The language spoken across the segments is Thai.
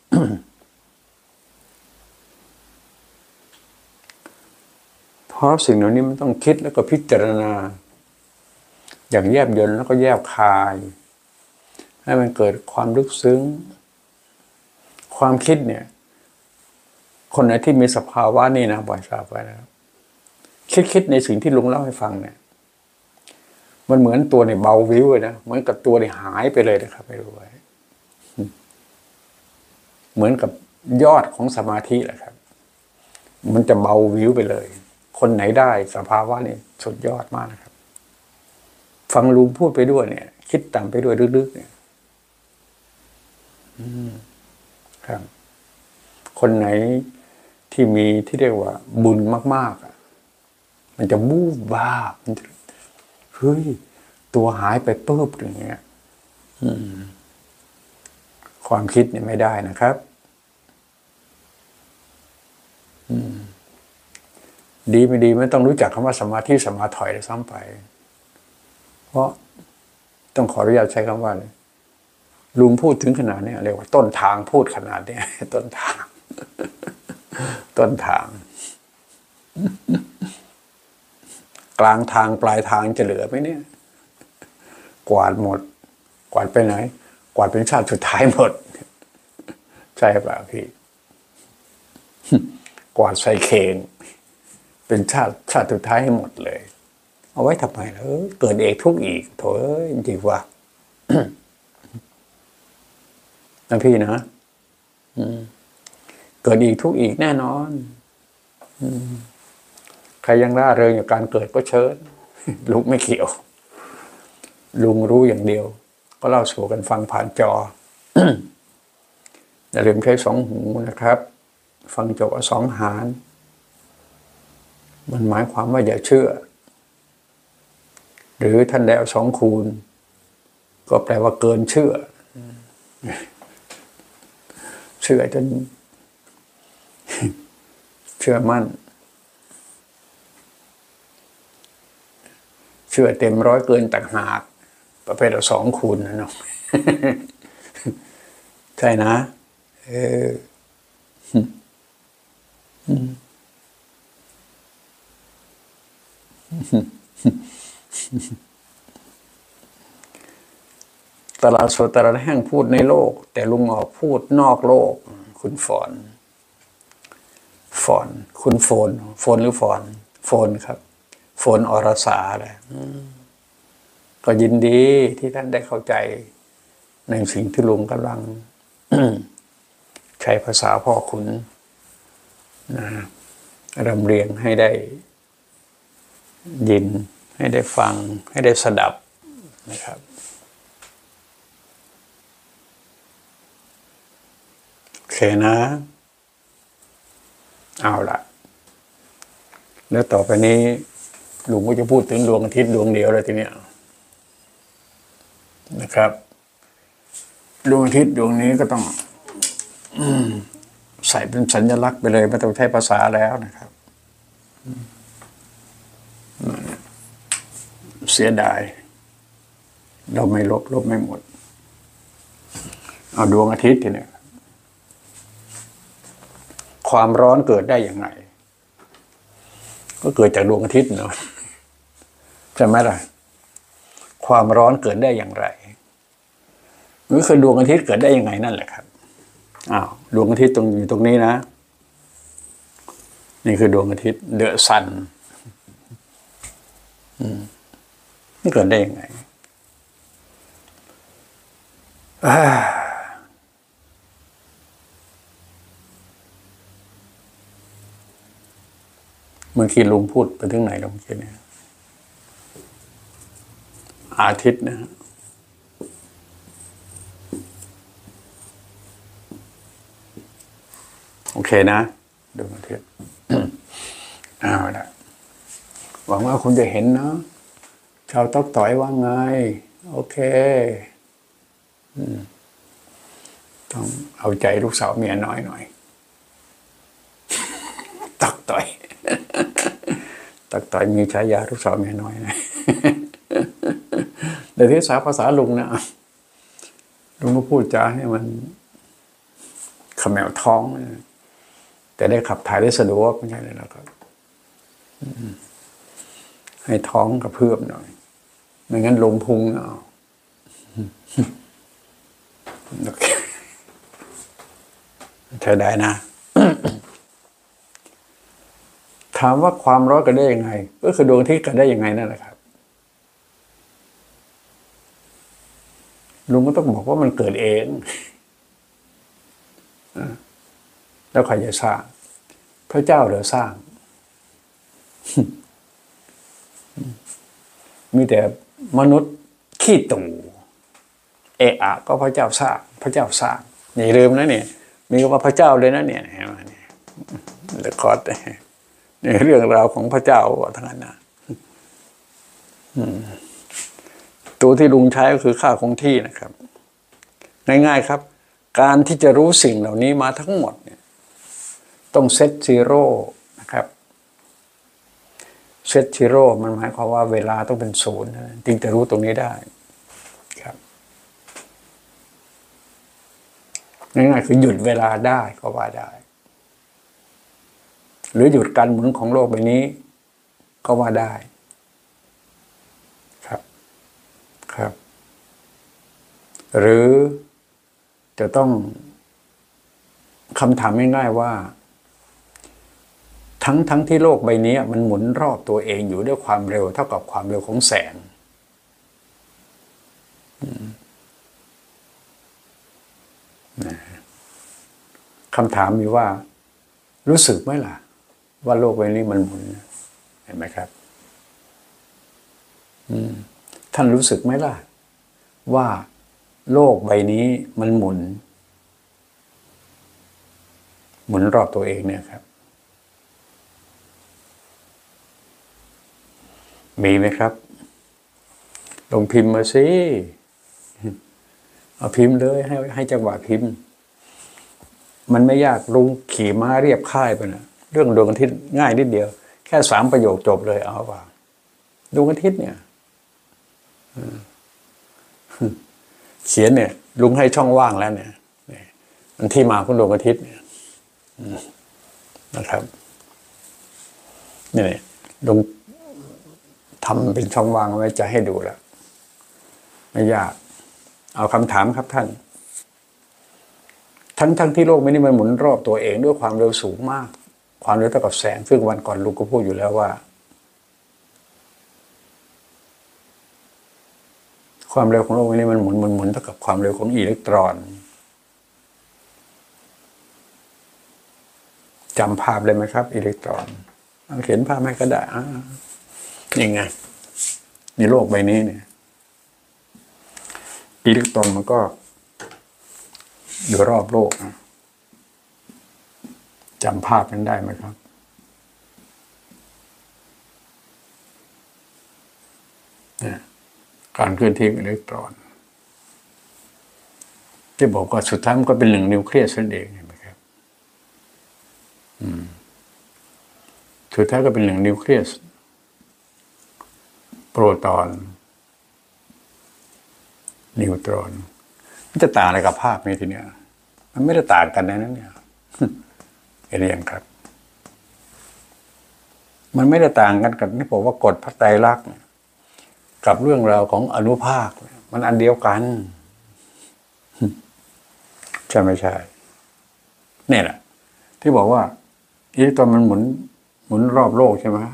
เพราะสิ่งเหล่านี้มันต้องคิดแล้วก็พิจารณาอย่างแยบยลแล้วก็แยบคายให้มันเกิดความลึกซึ้งความคิดเนี่ยคนไหนที่มีสภาวะนี่นะบ่อยทราบไว้นะครับคิดในสิ่งที่ลุงเล่าให้ฟังเนี่ยมันเหมือนตัวเนี่ยเบาวิวเลยนะเหมือนกับตัวเนี่ยหายไปเลยนะครับไม่รู้ไว้เหมือนกับยอดของสมาธิแหละครับมันจะเบาวิวไปเลยคนไหนได้สภาวะนี่สุดยอดมากนะครับฟังลุงพูดไปด้วยเนี่ยคิดตามไปด้วยลึกๆเนี่ยครับคนไหนที่มีที่เรียกว่าบุญมากๆมันจะบูบบ้ามันจะเฮ้ยตัวหายไปปุ๊บอย่างเงี้ยความคิดเนี่ยไม่ได้นะครับดีไม่ดีไม่ต้องรู้จักคำว่าสมาธิสมาถอยเลยซ้ำไปเพราะต้องขออนุญาตใช้คำว่าเลยลุงพูดถึงขนาดนี้เรียกว่าต้นทางพูดขนาดนี้ต้นทางกลางทางปลายทางจะเหลือไหมเนี่ยกวาดหมดกวาดไปไหนกวาดเป็นชาติสุดท้ายหมดใช่ป่ะพี่กวาดใส่เข่งเป็นชาติสุดท้ายให้หมดเลยเอาไว้ทำไมล่ะเกิดเอกทุกข์อีกโถจริงๆว่านะพี่นะเกิดอีกทุกข์อีกแน่นอนใครยังร่าเริงกับการเกิดก็เชิญลุงไม่เกี่ยวลุงรู้อย่างเดียวก็เล่าสู่กันฟังผ่านจอ อย่าลืมใช้2 หูนะครับฟังจบเอา2 หารมันหมายความว่าอย่าเชื่อหรือท่านได้เอา2 คูณก็แปลว่าเกินเชื่อเชื่อจนเชื่อมั่นเชื่อเต็ม100เกินต่างหากประเภทเอา2 คูณนะเนาะใช่นะตลาดสดตลาดแห้งพูดในโลกแต่ลุงออกพูดนอกโลกคุณฝนคุณโฟนหรือโฟนครับโฟนอรสาแหละก็ยินดีที่ท่านได้เข้าใจในสิ่งที่ลุงกำลัง ใช้ภาษาพ่อขุนนะรำเรียงให้ได้ยินให้ได้ฟังให้ได้สดับนะครับโอเคนะเอาละแล้วต่อไปนี้ลุงก็จะพูดถึงดวงอาทิตย์ดวงเดียวเลยทีเนี้ยนะครับดวงอาทิตย์ดวงนี้ก็ต้องใส่เป็นสัญลักษณ์ไปเลยไม่ต้องใช้ภาษาแล้วนะครับเสียดายเราไม่ลบไม่หมดเอาดวงอาทิตย์ทีเนี้ยความร้อนเกิดได้อย่างไรก็เกิดจากดวงอาทิตย์เนาะใช่ไหมล่ะความร้อนเกิดได้อย่างไรนี่คือดวงอาทิตย์เกิดได้ยังไงนั่นแหละครับดวงอาทิตย์อยู่ตรงนี้นะนี่คือดวงอาทิตย์เดอะซันนี่เกิดได้ยังไงเมื่อกี้ลุงพูดไปถึงไหนแล้วเมื่อกี้เนี่ยอาทิตย์นะโอเคนะดวงอาทิตย์เอาละหวังว่าคุณจะเห็นเนาะชาวต๊อกต่อยว่าไงโอเคต้องเอาใจลูกสาวเมียน้อยหน่อยต๊อกต่อยต๊อกต่อยมีฉายาลูกสาวเมียน้อยนะแต่ที่ภาษาลุงนะลุงก็พูดจาให้มันเขมวท้องแต่ได้ขับถ่ายได้สะดวกไม่ใช่เลยนะครับให้ท้องกระเพื่อมหน่อยไม่งั้นลงพุงเอาโอเคใช้ได้นะ ถามว่าความร้อนกันได้ยังไงก็คือดวงอาทิตย์กันได้ยังไงนั่นแหละครับลุงก็ต้องบอกว่ามันเกิดเองแล้วใครจะสร้างพระเจ้าเหรือสร้าง มีแต่มนุษย์ขี้ตู่เอะอะก็พระเจ้าสร้างพระเจ้าสร้างอย่าลืมนะเนี่ยมีคำว่าพระเจ้าเลยนะเนี่ยเรคคอร์ดนี่เรื่องราวของพระเจ้าทั้งนั้นนะตัวที่ลุงใช้ก็คือค่าคงที่นะครับง่ายๆครับการที่จะรู้สิ่งเหล่านี้มาทั้งหมดเนี่ยต้องเซตซีโร่นะครับเซตซีโร่มันหมายความว่าเวลาต้องเป็นศูนย์จึงจะรู้ตรงนี้ได้ครับง่ายๆคือหยุดเวลาได้ก็ว่าได้หรือหยุดการหมุนของโลกใบนี้ก็ว่าได้ครับครับหรือจะต้องคำถามง่ายๆว่าทั้งที่โลกใบนี้มันหมุนรอบตัวเองอยู่ด้วยความเร็วเท่ากับความเร็วของแสงคำถามมีว่ารู้สึกไหมล่ะว่าโลกใบนี้มันหมุนเห็นไหมครับท่านรู้สึกไหมล่ะว่าโลกใบนี้มันหมุนรอบตัวเองเนี่ยครับมีไหมครับลงพิมพ์มาสิเอาพิมพ์เลยให้จังหวะพิมพ์มันไม่ยากลุงขี่ม้าเรียบค่ายไปนะเรื่องดวงอาทิตย์ง่ายนิดเดียวแค่3 ประโยคจบเลยเอาว่าดวงอาทิตย์เนี่ยเขียนเนี่ยลุงให้ช่องว่างแล้วเนี่ยมันที่มาของดวงอาทิตย์เนี่ยนะครับนี่ลุงทำเป็นช่องว่างไว้จะให้ดูแล้วไม่ยากเอาคำถามครับท่านทั้งที่โลกไม่นี่มันหมุนรอบตัวเองด้วยความเร็วสูงมากความเร็วเท่ากับแสงซึ่งวันก่อนลุงก็พูดอยู่แล้วว่าความเร็วของโลกนี้มันหมุนเท่ากับความเร็วของอิเล็กตรอนจำภาพได้ไหมครับอิเล็กตรอนเขียนภาพให้ก็ได้ยังไงในโลกใบนี้เนี่ยอิเล็กตรอนมันก็อยู่รอบโลกจำภาพนั้นได้ไหมครับเนี่ยการเคลื่อนที่ของอิเล็กตรอนที่บอกว่าสุดท้ายมันก็เป็น1 นิวเคลียสนั่นเองเห็นไหมครับสุดท้ายก็เป็น1 นิวเคลียสโปรตอนนิวตรอนมันจะต่างอะไรกับภาพนี้ทีเนี้ยมันไม่ได้ต่างกันนะนั่นเนี่ยเรียนครับมันไม่ได้ต่างกันกับที่บอกว่ากฎพระไตรลักษณ์กับเรื่องราวของอนุภาคมันอันเดียวกันใช่ไม่ใช่นี่แหละที่บอกว่าอิเล็กตรอนมันหมุนรอบโลกใช่ไหม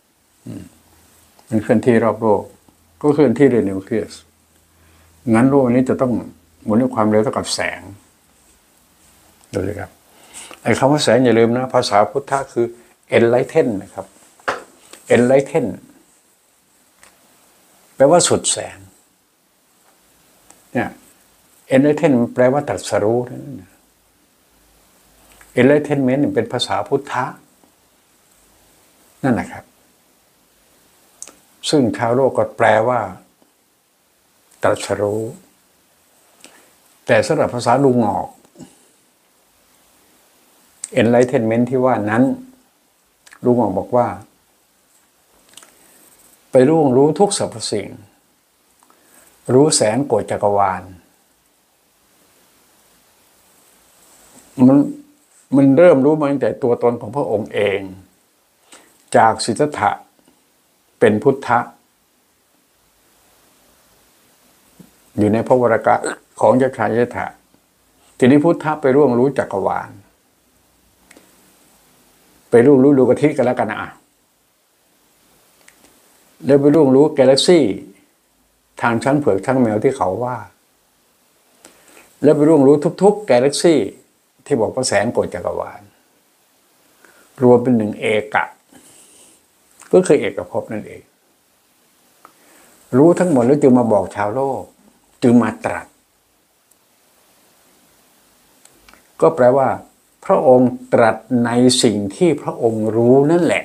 มันเคลื่อนที่รอบโลกก็เคลื่อนที่ด้วยนิวเคลียสงั้นโลกนี้จะต้องหมุนด้วยความเร็วเท่ากับแสงดูเลยครับไอ้คำว่าแสงอย่าลืมนะภาษาพุทธะคือ enlighten นะครับ enlighten แปลว่าสุดแสงเนี่ย enlighten แปลว่าตรัสรู้นั่น enlightenment เป็นภาษาพุทธะนั่นนะครับซึ่งชาวโลกก็แปลว่าตรัสรู้แต่สำหรับภาษาลุงออก enlightenment ที่ว่านั้นลุงออกบอกว่าไปล่วงรู้ทุกสรรพสิ่งรู้แสงโกฏจักรวาลมันมันเริ่มรู้มาตั้งแต่ตัวตนของพระองค์เอง จากสิทธัตถะเป็นพุทธะอยู่ในพระวรากะของเจ้าชายสิทธัตถะทีนี้พุทธะไปร่วงรู้จักรวาลไปร่วงรู้ดวงอาทิตย์กันแล้วกันนะแล้วไปร่วงรู้กาแล็กซี่ทางช้างเผือกช้างแมวที่เขาว่าแล้วไปร่วงรู้ทุกๆกาแล็กซี่ที่บอกว่าแสนโกฏจักรวาลรวมเป็นหนึ่งเอกะก็คือเอกภพนั่นเองรู้ทั้งหมดแล้วจึงมาบอกชาวโลกจึงมาตรัสก็แปลว่าพระองค์ตรัสในสิ่งที่พระองค์รู้นั่นแหละ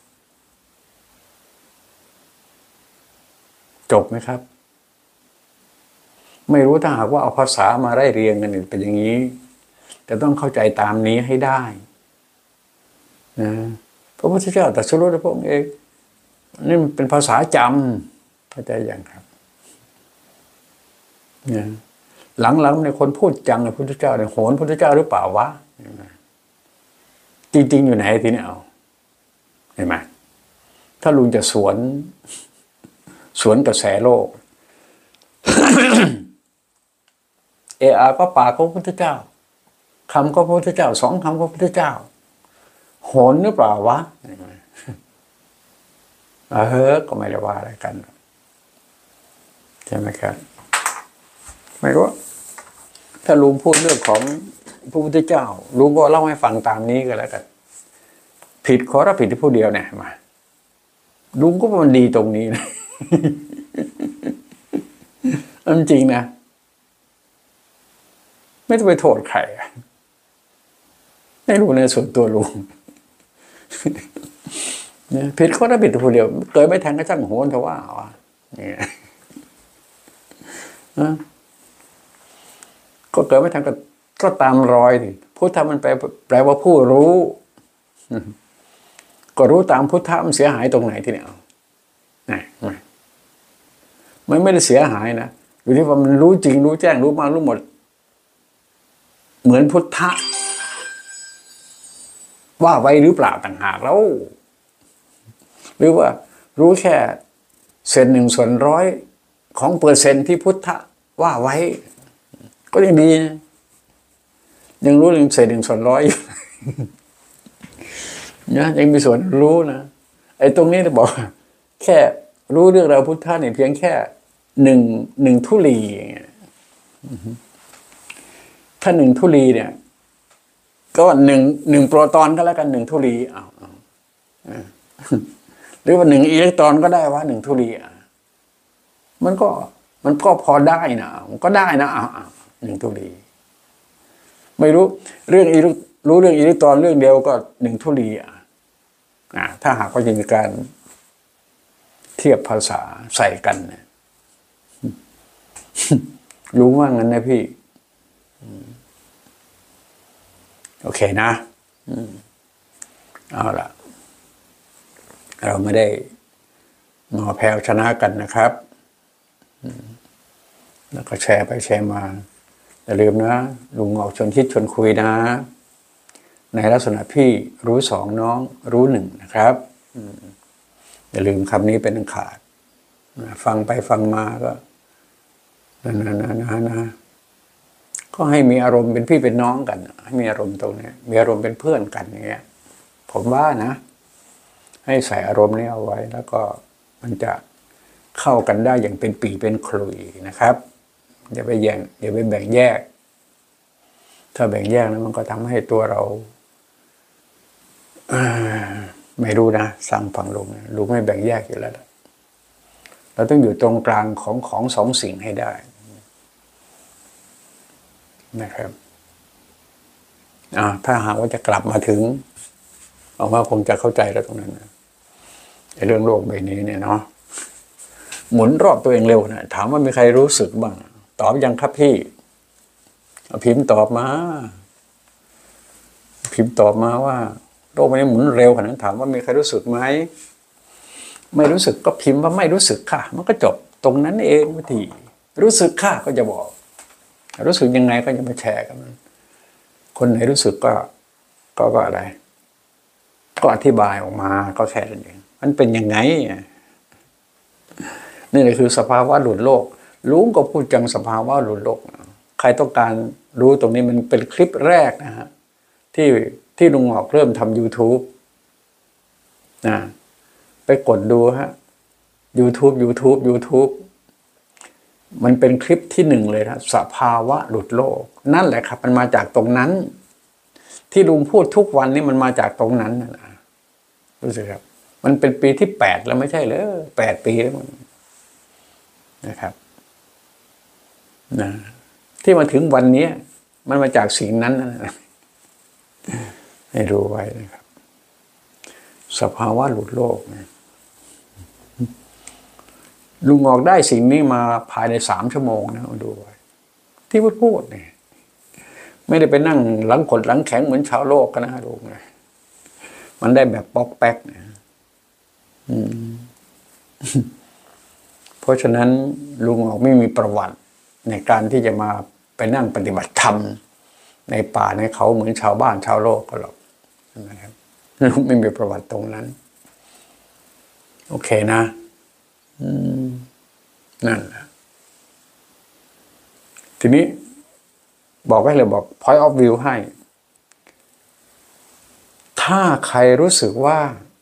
จบไหมครับไม่รู้ถ้าหากว่าเอาภาษามาไล่เรียงกันเป็นอย่างนี้แต่ต้องเข้าใจตามนี้ให้ได้นะพระพุทธเจ้าตรัสรู้ด้วยพระองค์เองนี่เป็นภาษาจำเข้าใจยังครับเนี่ยหลังๆเนี่ยคนพูดจังเลยพุทธเจ้าเนี่ยโหนพุทธเจ้าหรือเปล่าวะจริงๆอยู่ไหนทีนี้เอาเห็นไหมถ้าลุงจะสวนกระแสโลก ก็ปากก็พระพุทธเจ้าคำก็พระพุทธเจ้าสองคำก็พระพุทธเจ้าโหนหรือเปล่าวะก็ไม่ได้ว่าอะไรกันใช่ไหมครับไม่รู้ถ้าลุงพูดเรื่องของพระพุทธเจ้าลุงก็เล่าให้ฟังตามนี้ก็แล้วกันผิดขอรับผิดที่ผู้เดียวเนี่ยมาลุงก็มันดีตรงนี้นะ จริงนะไม่ต้องไปโทษใครไม่รู้ในส่วนตัวลุงเนี่ยผิดข้อรับผิดที่ผู้เดียวเกิดไม่แทงก็ช่างโหนเถอะว่าเนี่ยก็เกิดไม่ทันก็ตามรอยดิพุทธะมันแปลว่าผู้รู้ก็รู้ตามพุทธะมันเสียหายตรงไหนที่เนี่ยมันไม่ได้เสียหายนะอยู่ที่ว่ามันรู้จริงรู้แจ้งรู้มารู้หมดเหมือนพุทธะว่าไว้หรือเปล่าต่างหากแล้วหรือว่ารู้แค่1/100ของเปอร์เซ็นต์ที่พุทธะว่าไว้ก็ยังดีนะยังรู้1/100อยู่นะยังมีส่วนรู้นะไอ้ตรงนี้จะบอกแค่รู้เรื่องราวพุทธะเนี่ยเพียงแค่หนึ่งธุลีอย่างเงี้ยถ้า1 ธุลีเนี่ยก็หนึ่งโปรตอนก็แล้วกัน1 ธุลีหรือว่า1 อิเล็กตรอนก็ได้ว่า1 ธุลีมันก็พอได้นะมันก็ได้นะ1 ธุลีไม่รู้เรื่องรู้เรื่องอิเล็กตรอนเรื่องเดียวก็1 ธุลีถ้าหากว่าจะมีการเทียบภาษาใส่กันเนี่ยรู้ว่างั้นนะพี่โอเคนะเอาล่ะเราไม่ได้งอแพ้ชนะกันนะครับแล้วก็แชร์ไปแชร์มาอย่าลืมนะลุงออกชวนคิดชวนคุยนะในลักษณะพี่รู้2น้องรู้1นะครับอย่าลืมคำนี้เป็นอันขาดฟังไปฟังมาก็นะก็ให้มีอารมณ์เป็นพี่เป็นน้องกันให้มีอารมณ์ตรงนี้มีอารมณ์เป็นเพื่อนกันอย่างเงี้ยผมว่านะให้ใส่อารมณ์นี้เอาไว้แล้วก็มันจะเข้ากันได้อย่างเป็นปีเป็นขลุ่ยนะครับอย่าไปแบ่งแยกถ้าแบ่งแยกนะมันก็ทำให้ตัวเราไม่รู้นะสั่งฝั่งลุงไม่แบ่งแยกอยู่แล้วเราต้องอยู่ตรงกลางของสองสิ่งให้ได้นะครับถ้าหากว่าจะกลับมาถึงเอาว่าคงจะเข้าใจแล้วตรงนั้นนะเรื่องโลกใบนี้เนี่ยเนาะหมุนรอบตัวเองเร็วนะถามว่ามีใครรู้สึกบ้างตอบยังครับพี่พิมพ์ตอบมาว่าโลกใบนี้หมุนเร็วขนาดนั้นถามว่ามีใครรู้สึกไหมไม่รู้สึกก็พิมพ์ว่าไม่รู้สึกค่ะมันก็จบตรงนั้นเองวิธีรู้สึกค่ะก็จะบอกรู้สึกยังไงก็จะมาแชร์กันคคนไหนรู้สึกก็อะไรก็อธิบายออกมาก็แค่นั้นเองมันเป็นยังไงนี่แหละคือสภาวะหลุดโลกลุงก็พูดจังสภาวะหลุดโลกใครต้องการรู้ตรงนี้มันเป็นคลิปแรกนะฮะที่ลุงออกเริ่มทำ YouTube นะไปกดดูฮะ YouTube มันเป็นคลิปที่หนึ่งเลยนะสภาวะหลุดโลกนั่นแหละครับมันมาจากตรงนั้นที่ลุงพูดทุกวันนี้มันมาจากตรงนั้นนะรู้สึกครับมันเป็นปีที่8แล้วไม่ใช่เหรอ8 ปีแล้วนะครับนะที่มาถึงวันนี้มันมาจากสิ่งนั้นนะให้รู้ไว้นะครับสภาวะหลุดโลกนะลุงออกได้สิ่งนี้มาภายใน3 ชั่วโมงนะดูไว้ที่พูดเนี่ยไม่ได้ไปนั่งหลังกดหลังแข็งเหมือนชาวโลกกันนะลุงนะมันได้แบบป๊อกแป๊กเนี่ยเพราะฉะนั้นลุงออกไม่มีประวัติในการที่จะมาไปนั่งปฏิบัติธรรมในป่าในเขาเหมือนชาวบ้านชาวโลกก็หรอกนะครับลุงไม่มีประวัติตรงนั้นโอเคนะนั่นแหละทีนี้บอกให้เลยบอก point of view ให้ถ้าใครรู้สึกว่า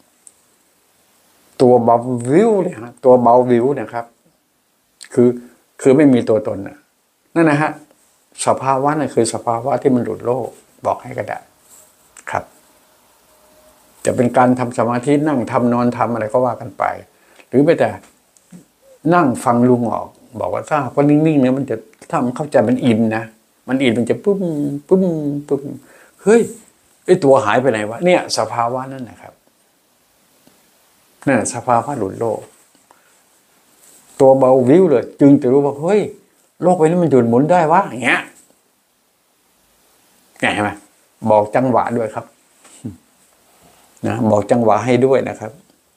ตัวเบาวิวเนี่ยตัวเบาวิวนะครับคือไม่มีตัวตนนั่นนะฮะสภาวะนั่นคือสภาวะที่มันหลุดโลกบอกให้ก็ได้ครับจะเป็นการทำสมาธินั่งทำนอนทำอะไรก็ว่ากันไปหรือไม่แต่นั่งฟังลุงออกบอกว่าถ้าก็นิ่งๆเนี่ยมันจะถ้ามันเข้าใจมันอินนะมันอินมันจะปุ้มเฮ้ยไอตัวหายไปไหนวะเนี่ยสภาวะนั่นนะครับนั่นสภาวะหลุดโลกตัวเบาวิวเลยจึงจะรู้ว่าเฮ้ยโลกใบนี้มันหยุดหมุนได้วะอย่างเงี้ยเห็นไหมบอกจังหวะด้วยครับนะบอกจังหวะให้ด้วยนะครับ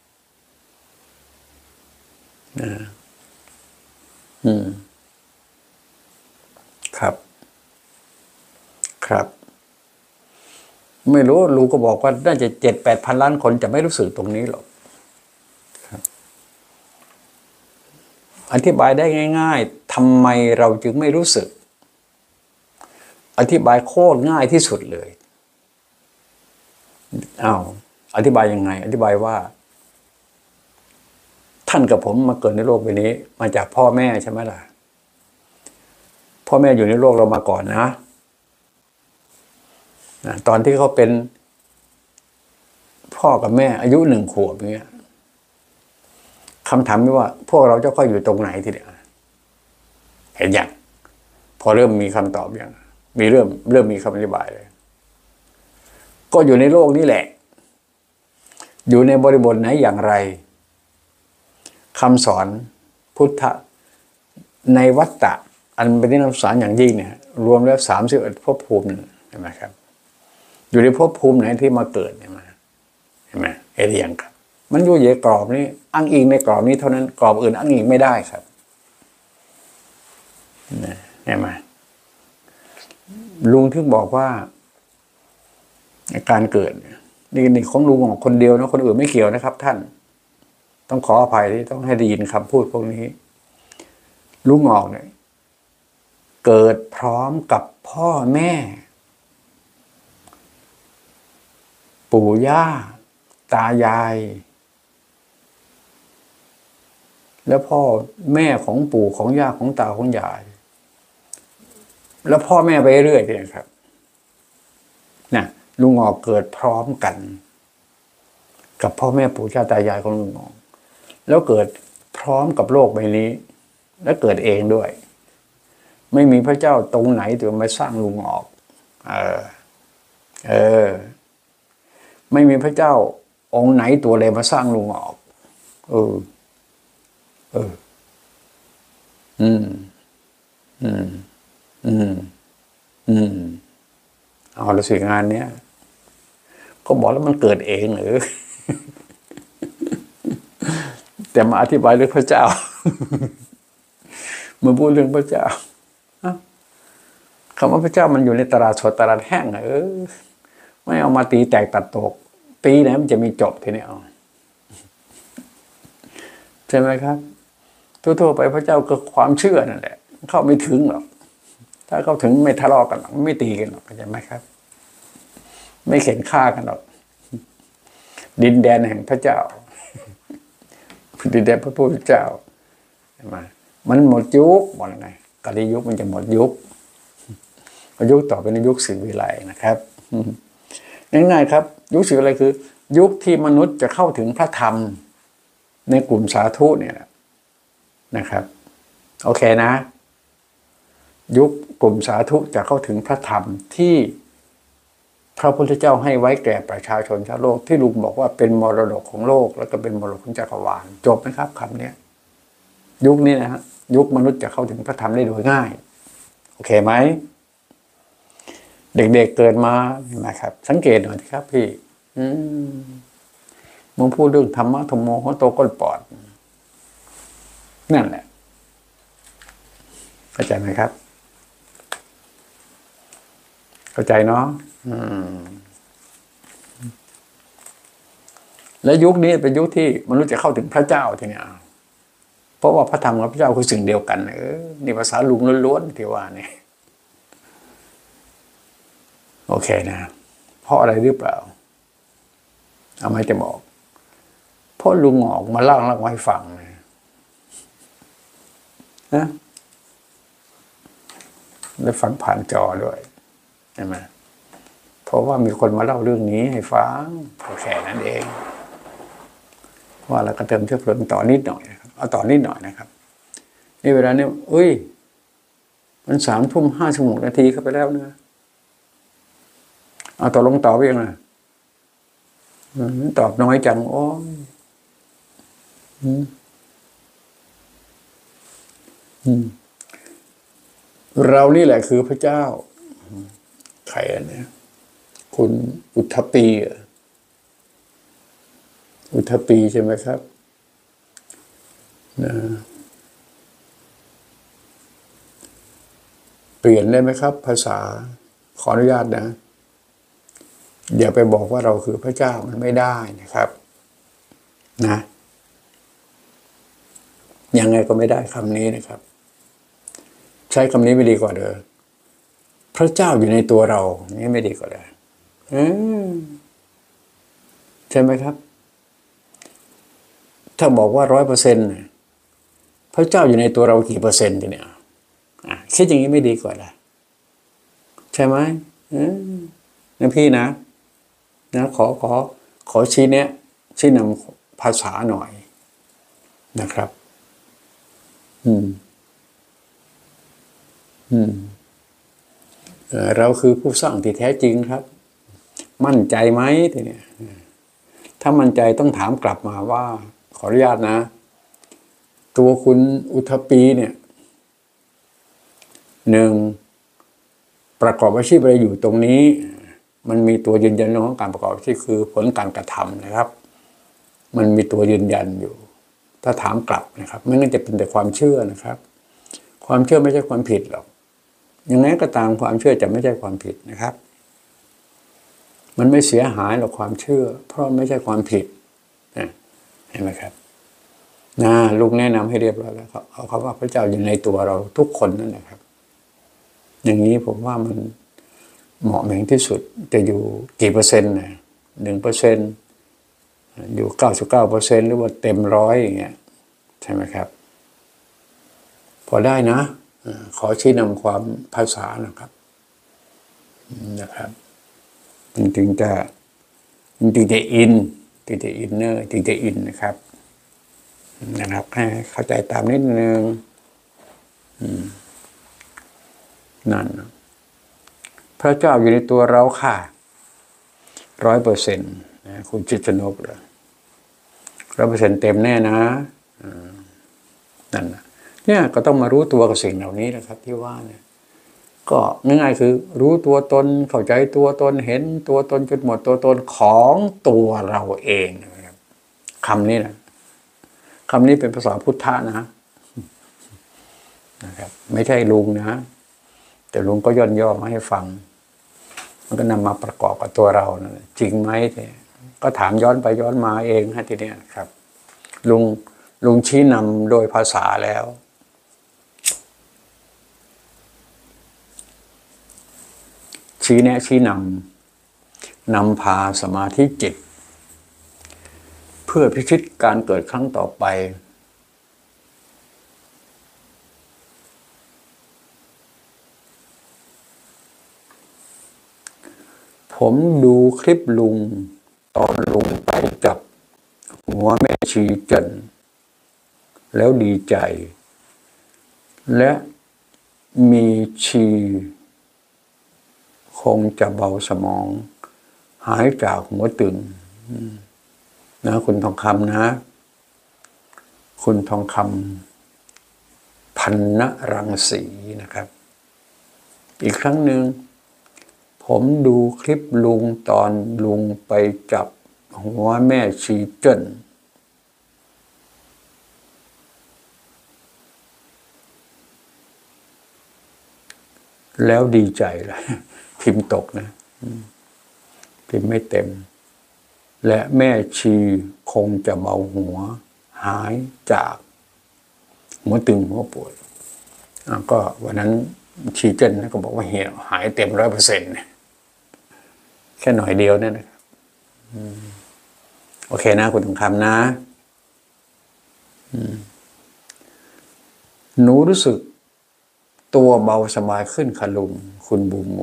ครับไม่รู้ลุงก็บอกว่าน่าจะ7-8 พันล้านคนจะไม่รู้สึกตรงนี้หรอกอธิบายได้ง่ายๆทำไมเราจึงไม่รู้สึกอธิบายโคตรง่ายที่สุดเลยอธิบายยังไงอธิบายว่าท่านกับผมมาเกิดในโลกใบนี้มาจากพ่อแม่ใช่ไหมล่ะพ่อแม่อยู่ในโลกเรามาก่อนนะตอนที่เขาเป็นพ่อกับแม่อายุ1 ขวบอย่างเงี้ยคำถามว่าพวกเราจะค่อยอยู่ตรงไหนทีเดียวเห็นอย่างพอเริ่มมีคำตอบอย่างมีเริ่มมีคำอธิบายเลยก็อยู่ในโลกนี้แหละอยู่ในบริบทไหนอย่างไรคำสอนพุทธในวัฏฏะอันเป็นที่นับสารอย่างยิ่งเนี่ยรวมแล้ว31 ภพภูมิใช่ไหมครับอยู่ในภพภูมิไหนที่มาเกิดเนี่ยมาเห็นไหมเอเรียงครับมันอยู่ในกรอบนี้อ้างอิงในกรอบนี้เท่านั้นกรอบอื่นอ้างอิงไม่ได้ครับเห็นไหมลุงถึงบอกว่าการเกิดนี่ของลุงของคนเดียวนะคนอื่นไม่เกี่ยวนะครับท่านต้องขออภัยที่ต้องให้ได้ยินคำพูดพวกนี้ลุงออกเนี่ยเกิดพร้อมกับพ่อแม่ปู่ย่าตายายแล้วพ่อแม่ของปู่ของย่าของตาของยายแล้วพ่อแม่ไปเรื่อยๆเนี่ยครับนะลุงออกเกิดพร้อมกันกับพ่อแม่ปู่ย่าตายายของลุงออกแล้วเกิดพร้อมกับโลกใบนี้และเกิดเองด้วยไม่มีพระเจ้าตรงไหนถึงมาสร้างลุงออกไม่มีพระเจ้าองค์ไหนตัวเลยมาสร้างลุงออกเอาละสิงานเนี้ยก็บอกแล้วมันเกิดเองหรือแต่มาอธิบายเรื่องพระเจ้าเมื่อพูดเรื่องพระเจ้าคำว่าพระเจ้ามันอยู่ในตลาดสดตลาดแห้งไม่เอามาตีแตกตัดตกตีไหนมันจะมีจบทีนี้เอาใช่ไหมครับทั่วๆไปพระเจ้าก็ความเชื่อนั่นแหละเข้าไม่ถึงหรอกถ้าเข้าถึงไม่ทะเลาะกันหรอกไม่ตีกันหรอกเข้าใจไหมครับไม่เข็นฆ่ากันหรอกดินแดนแห่งพระเจ้าดินแดนพระพุทธเจ้าใช่ไหมมันหมดยุคหมดไงกาลียุคมันจะหมดยุคยุคต่อไปในยุคศรีวิไลนะครับง่ายๆครับยุคศรีวิไลคือยุคที่มนุษย์จะเข้าถึงพระธรรมในกลุ่มสาธุเนี่ยนะครับโอเคนะยุคกลุ่มสาธุจะเข้าถึงพระธรรมที่พระพุทธเจ้าให้ไว้แก่ประชาชนชาวโลกที่ลุงบอกว่าเป็นมรดกของโลกแล้วก็เป็นมรดกของจักรวาลจบนะครับคำนี้ยุคนี้นะฮะยุคมนุษย์จะเข้าถึงพระธรรมได้โดยง่ายโอเคไหมเด็กๆเกิดมาเห็นไหมครับสังเกตหน่อยครับพี่มึงพูดเรื่องธรรมะธรรมโมหัวโตก้นปอดนั่นแหละเข้าใจไหมครับเข้าใจเนาะและยุคนี้เป็นยุคที่มนุษย์จะเข้าถึงพระเจ้าทีนี้เพราะว่าพระธรรมกับพระเจ้าคือสิ่งเดียวกันนี่ภาษาลุงล้วนๆที่ว่านี่โอเคนะเพราะอะไรหรือเปล่าเอาไม่จะบอกเพราะลุงออกมาเล่าให้ฟังนะได้ฟังผ่านจอด้วยใช่ไหมเพราะว่ามีคนมาเล่าเรื่องนี้ให้ฟังแค่นั้นเองว่าเราก็เติมเชื้อเพลิงต่อนิดหน่อยนะครับเอาต่อนิดหน่อยนะครับนี่เวลานี้มัน3:56 นาทีเข้าไปแล้วนะเอาต่อลงต่อไปยังไงตอบน้อยจังโอ้เรานี่แหละคือพระเจ้าใครเนี่ยคุณอุทปีใช่ไหมครับนะเปลี่ยนได้ไหมครับภาษาขออนุญาตนะอย่าไปบอกว่าเราคือพระเจ้ามันไม่ได้นะครับนะยังไงก็ไม่ได้คำนี้นะครับใช้คำนี้ไม่ดีกว่าเด้อพระเจ้าอยู่ในตัวเรานี่ไม่ดีกว่าเด้อใช่ไหมครับถ้าบอกว่า100%พระเจ้าอยู่ในตัวเรากี่เปอร์เซ็นต์เนี่ยคิดอย่างนี้ไม่ดีกว่าล่ะใช่ไหมนะพี่นะขอชี้นำภาษาหน่อยนะครับเราคือผู้สร้างที่แท้จริงครับมั่นใจไหมทีนี้ถ้ามั่นใจต้องถามกลับมาว่าขออนุญาตนะตัวคุณอุทปีเนี่ย1ประกอบอาชีพอะไรอยู่ตรงนี้มันมีตัวยืนยันของการประกอบอาชีพคือผลการกระทำนะครับมันมีตัวยืนยันอยู่ถ้าถามกลับนะครับไม่งั้นจะเป็นแต่ความเชื่อนะครับความเชื่อไม่ใช่ความผิดหรอกยังไงก็ตามความเชื่อจะไม่ใช่ความผิดนะครับมันไม่เสียหายหรอกความเชื่อเพราะไม่ใช่ความผิดเห็นไหมครับลูกแนะนำให้เรียบร้อยแล้วเอาคำว่าพระเจ้าอยู่ในตัวเราทุกคนนั่นแหละครับอย่างนี้ผมว่ามันเหมาะเหม่งที่สุดจะอยู่กี่เปอร์เซ็นต์1%อยู่99%หรือว่าเต็ม100อย่างเงี้ยใช่ไหมครับพอได้นะขอชี้นำความภาษานะครับจริงๆจะอินเนอร์จริงจะอินนะครับให้เข้าใจตามนิดนึงนั่นพระเจ้าอยู่ในตัวเราค่ะ100%นะคุณจิตรนกเลย100%เต็มแน่นะนั่นนะเนี่ยก็ต้องมารู้ตัวกับสิ่งเหล่านี้นะครับที่ว่าเนี่ยก็ง่ายๆคือรู้ตัวตนเข้าใจตัวตนเห็นตัวตนจนหมดตัวตนของตัวเราเองนะครับคำนี้เป็นภาษาพุทธะนะครับไม่ใช่ลุงนะแต่ลุงก็ย่อมาให้ฟังมันก็นำมาประกอบกับตัวเรานะจริงไหมเนี่ยก็ถามย้อนไปย้อนมาเองฮะทีเนี้ยครับลุงชี้นำโดยภาษาแล้วชี้แนะชี้นำพาสมาธิจิตเพื่อพิชิตการเกิดครั้งต่อไปผมดูคลิปลุงตอนลุงไปจับหัวแม่ชีจันแล้วดีใจและมีชีคงจะเบาสมองหายจากหัวตึงนะคุณทองคำนะคุณทองคำพันนรังสีนะครับอีกครั้งหนึ่งผมดูคลิปลุงตอนลุงไปจับหัวแม่ชีเจิ้นแล้วดีใจเลยพิมพ์ตกนะพิมพ์ไม่เต็มและแม่ชีคงจะเบาหัวหายจากหัวตึงหัวปวดก็วันนั้นชีเจิ้นก็บอกว่าหายเต็ม100%แค่หน่อยเดียวนั่นนะครับโอเคนะคุณทองคำนะหนูรู้สึกตัวเบาสบายขึ้นค่ะลุงคุณบูมโม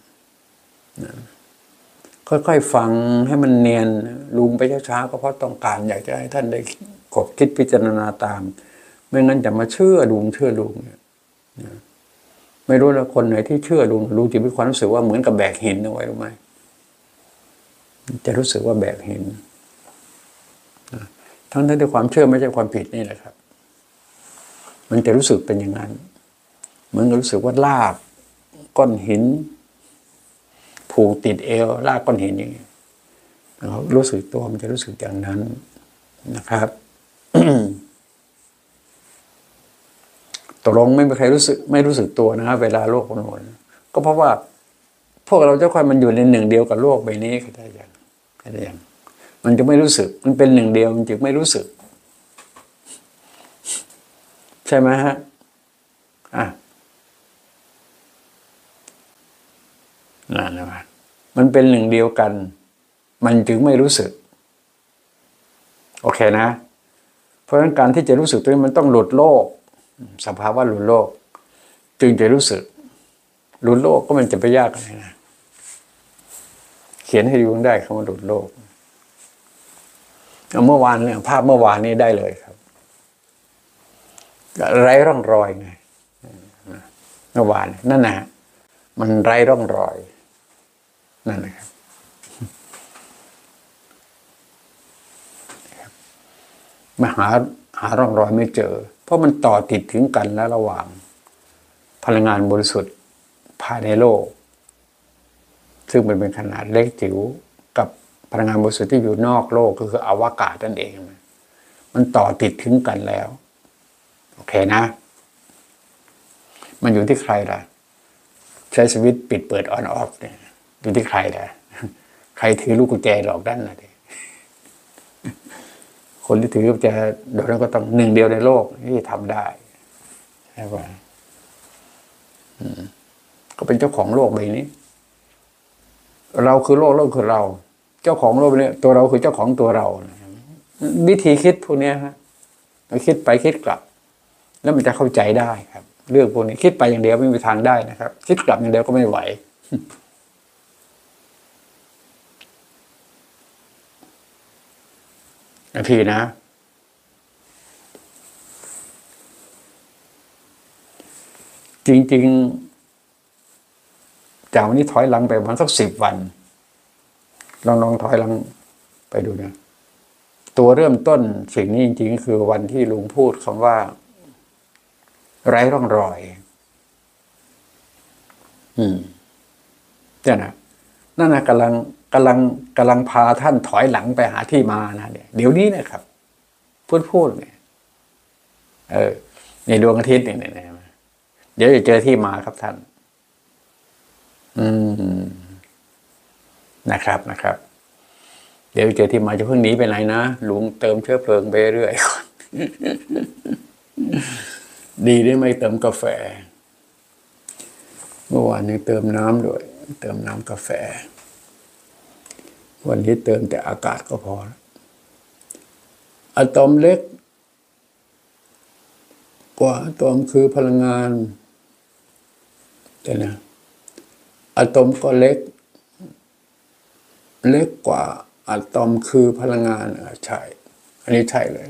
ค่อยๆฟังให้มันเนียนลุงไปช้าๆก็เพราะต้องการอยากจะให้ท่านได้ขบคิดพิจารณาตามไม่งั้นจะมาเชื่อลุงเนี่ยไม่รู้แล้วคนไหนที่เชื่อลุงจะมีความรู้สึกว่าเหมือนกับแบกหินเอาไว้รู้ไหมจะรู้สึกว่าแบกหินทั้งที่ความเชื่อไม่ใช่ความผิดนี่แหละครับมันจะรู้สึกเป็นอย่างนั้นเหมือนกับรู้สึกว่าลากก้อนหินผูกติดเอวลากก้อนหินอย่างนี้รู้สึกตัวมันจะรู้สึกอย่างนั้นนะครับ ตกลงไม่มีใครไม่รู้สึกตัวนะครับเวลาโลกหมุนก็เพราะว่าพวกเราเจ้าค่อยมันอยู่ในหนึ่งเดียวกับโลกใบนี้เข้าใจยังมันจะไม่รู้สึกมันเป็นหนึ่งเดียวมันจึงไม่รู้สึกใช่ไหมฮะนั่นนะมันเป็นหนึ่งเดียวกันมันจึงไม่รู้สึกโอเคนะเพราะฉะนั้นการที่จะรู้สึกตัวนี้มันต้องหลุดโลกสภาวะหลุดโลกจึงจะรู้สึกหลุดโลกก็มันจะไปยากอะไรนะเขียนให้ดูได้คำว่าหลุดโลกเมื่อวานเนี่ยภาพเมื่อวานนี้ได้เลยครับไร้ร่องรอยไงเมื่อวานนั่นนะมันไร้ร่องรอยนั่นนะครับมาหาร่องรอยไม่เจอเพราะมันต่อติดถึงกันและระหว่างพลังงานบริสุทธิ์ภายในโลกซึ่งเป็นขนาดเล็กจิ๋วกับพลังงานบริสุทธิ์ที่อยู่นอกโลกก็คืออวกาศนั่นเองมันต่อติดถึงกันแล้วโอเคนะมันอยู่ที่ใครล่ะใช้สวิตช์ปิดเปิดออนออฟเนี่ยอยู่ที่ใครล่ะใครถือลูกกุญแจหลอกด้านน่ะดิคนที่ถือกุญแจโดยนั้นก็ต้องหนึ่งเดียวในโลกที่ทำได้ใช่ป่ะก็เป็นเจ้าของโลกใบนี้เราคือโลกคือเราเจ้าของโลกใบนี้ตัวเราคือเจ้าของตัวเราวิธีคิดพวกนี้ฮะคิดไปคิดกลับแล้วมันจะเข้าใจได้ครับเรื่องพวกนี้คิดไปอย่างเดียวไม่มีทางได้นะครับคิดกลับอย่างเดียวก็ไม่ไหวนาทีนะจริงๆจากวันนี้ถอยหลังไปประมาณสัก10 วันลองถอยหลังไปดูนะตัวเริ่มต้นสิ่งนี้จริงๆคือวันที่ลุงพูดคำว่าไร้ร่องรอยเนี่ยนะนั่นนะกำลังพาท่านถอยหลังไปหาที่มานะเนี่ยเดี๋ยวนี้นะครับพูดเนี่ยในดวงอาทิตย์เนี่ยเดี๋ยวจะเจอที่มาครับท่านนะครับ เดี๋ยวเจอที่มาจะเพิ่งหนีไปไหนนะลุงเติมเชื้อเพลิงไปเรื่อยก่อนดีได้ไม่เติมกาแฟเมื่อวานนี้เติมน้ำด้วยเติมน้ำกาแฟวันนี้เติมแต่อากาศก็พอแล้วอะตอมเล็กกว่าอะตอมคือพลังงานแต่นะอะตอมก็เล็กกว่าอะตอมคือพลังงานใช่อันนี้ใช่เลย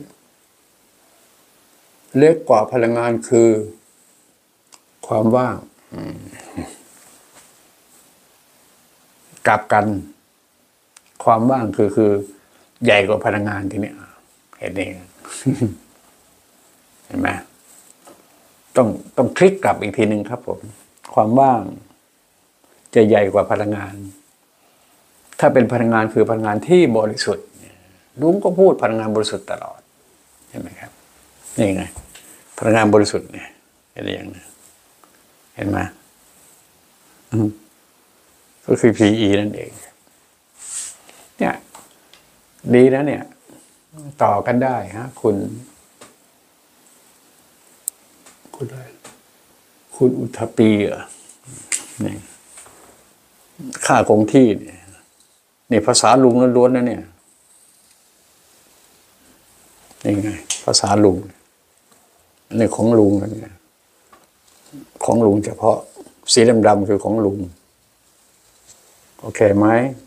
เล็กกว่าพลังงานคือความว่างกลับกันความว่างคือใหญ่กว่าพลังงานทีนี้เห็นเองเห็นไหมต้องคลิกกลับอีกทีหนึ่งครับผมความว่างจะใหญ่กว่าพลังงานถ้าเป็นพลังงานคือพลังงานที่บริสุทธิ์ลุงก็พูดพลังงานบริสุทธิ์ตลอดเห็นไหมครับนี่ไงพลังงานบริสุทธิ์เนี่ยเห็นอย่างนี้เห็นไหมก็คือ PE นั่นเองเนี่ยดีนะเนี่ยต่อกันได้ฮะคุณอะไรคุณอุทปีนี่ค่าคงที่เนี่ยนี่ภาษาลุงล้วนๆนะเนี่ยนี่ไงภาษาลุงนี่ของลุงนะเนี่ยของลุงเฉพาะสีดำๆคือของลุงโอเคไหม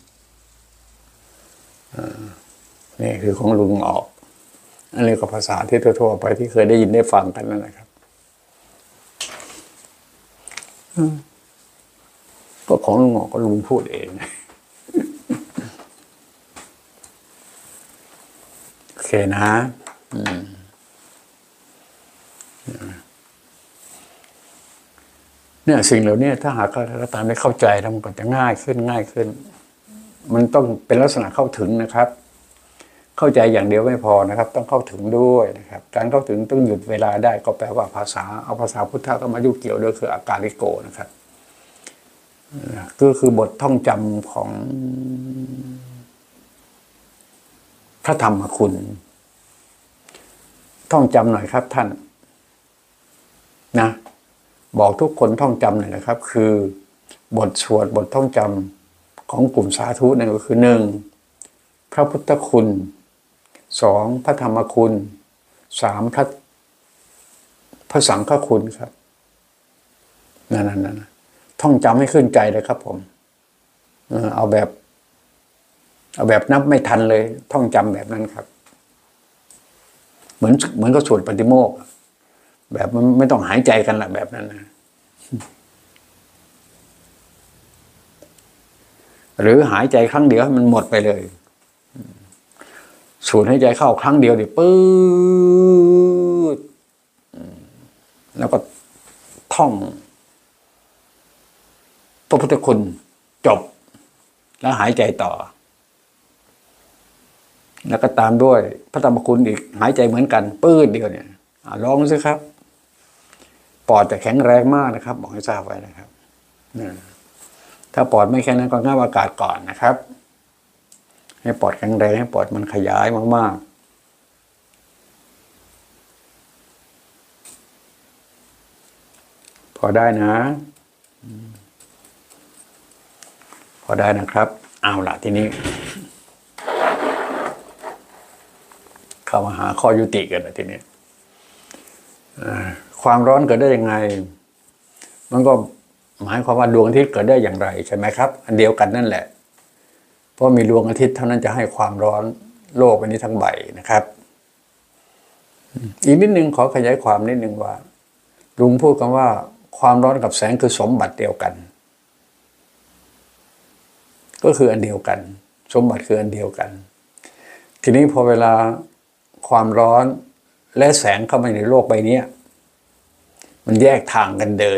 นี่คือของลุงออกอันนี้ก็ภาษาที่ทั่วๆไปที่เคยได้ยินได้ฟังกันนั่นแหละครับก็ของลุงออกก็ลุงพูดเองโอเคนะเนี่ยสิ่งเหล่านี้ถ้าหากเราตามได้เข้าใจแล้วมันก็จะง่ายขึ้นมันต้องเป็นลักษณะเข้าถึงนะครับเข้าใจอย่างเดียวไม่พอนะครับต้องเข้าถึงด้วยนะครับการเข้าถึงต้องหยุดเวลาได้ก็แปลว่าภาษาเอาภาษาพุทธะก็มายุ่งเกี่ยวด้วยคืออาการิโกนะครับก็คือบทท่องจำของพระธรรมคุณท่องจำหน่อยครับท่านนะบอกทุกคนท่องจำหน่อยนะครับคือบทสวดบทท่องจำของกลุ่มสาธุนั่นก็คือ1พระพุทธคุณ2พระธรรมคุณ3พระสังฆคุณครับนั่นท่องจำให้ขึ้นใจเลยครับผมเอาแบบนับไม่ทันเลยท่องจำแบบนั้นครับเหมือนก็สวดปฏิโมกข์แบบมันไม่ต้องหายใจกันละแบบนั้นนะหรือหายใจครั้งเดียวมันหมดไปเลยสูดหายใจเข้าครั้งเดียวดิปื๊ดแล้วก็ท่องพระพุทธคุณจบแล้วหายใจต่อแล้วก็ตามด้วยพระธรรมคุณอีกหายใจเหมือนกันปื๊ดเดียวเนี่ยลองสิครับปอดจะแข็งแรงมากนะครับบอกให้ทราบไว้นะครับถ้าปอดไม่แข็งนั้นก็งับอากาศก่อนนะครับให้ปอดแข็งแรงให้ปอดมันขยายมากๆพอได้นะพอได้นะครับเอาล่ะทีนี้เข้ามาหาข้อยุติกันนะทีนี้ความร้อนเกิดได้ยังไงมันก็หมายความว่าดวงอาทิตย์เกิดได้อย่างไรใช่ไหมครับอันเดียวกันนั่นแหละเพราะมีดวงอาทิตย์เท่านั้นจะให้ความร้อนโลกใบนี้ทั้งใบนะครับอีกนิดนึงขอขยายความนิดนึงว่าลุงพูดกันว่าความร้อนกับแสงคือสมบัติเดียวกันก็คืออันเดียวกันสมบัติคืออันเดียวกันทีนี้พอเวลาความร้อนและแสงเข้ามาในโลกใบนี้มันแยกทางกันเดิน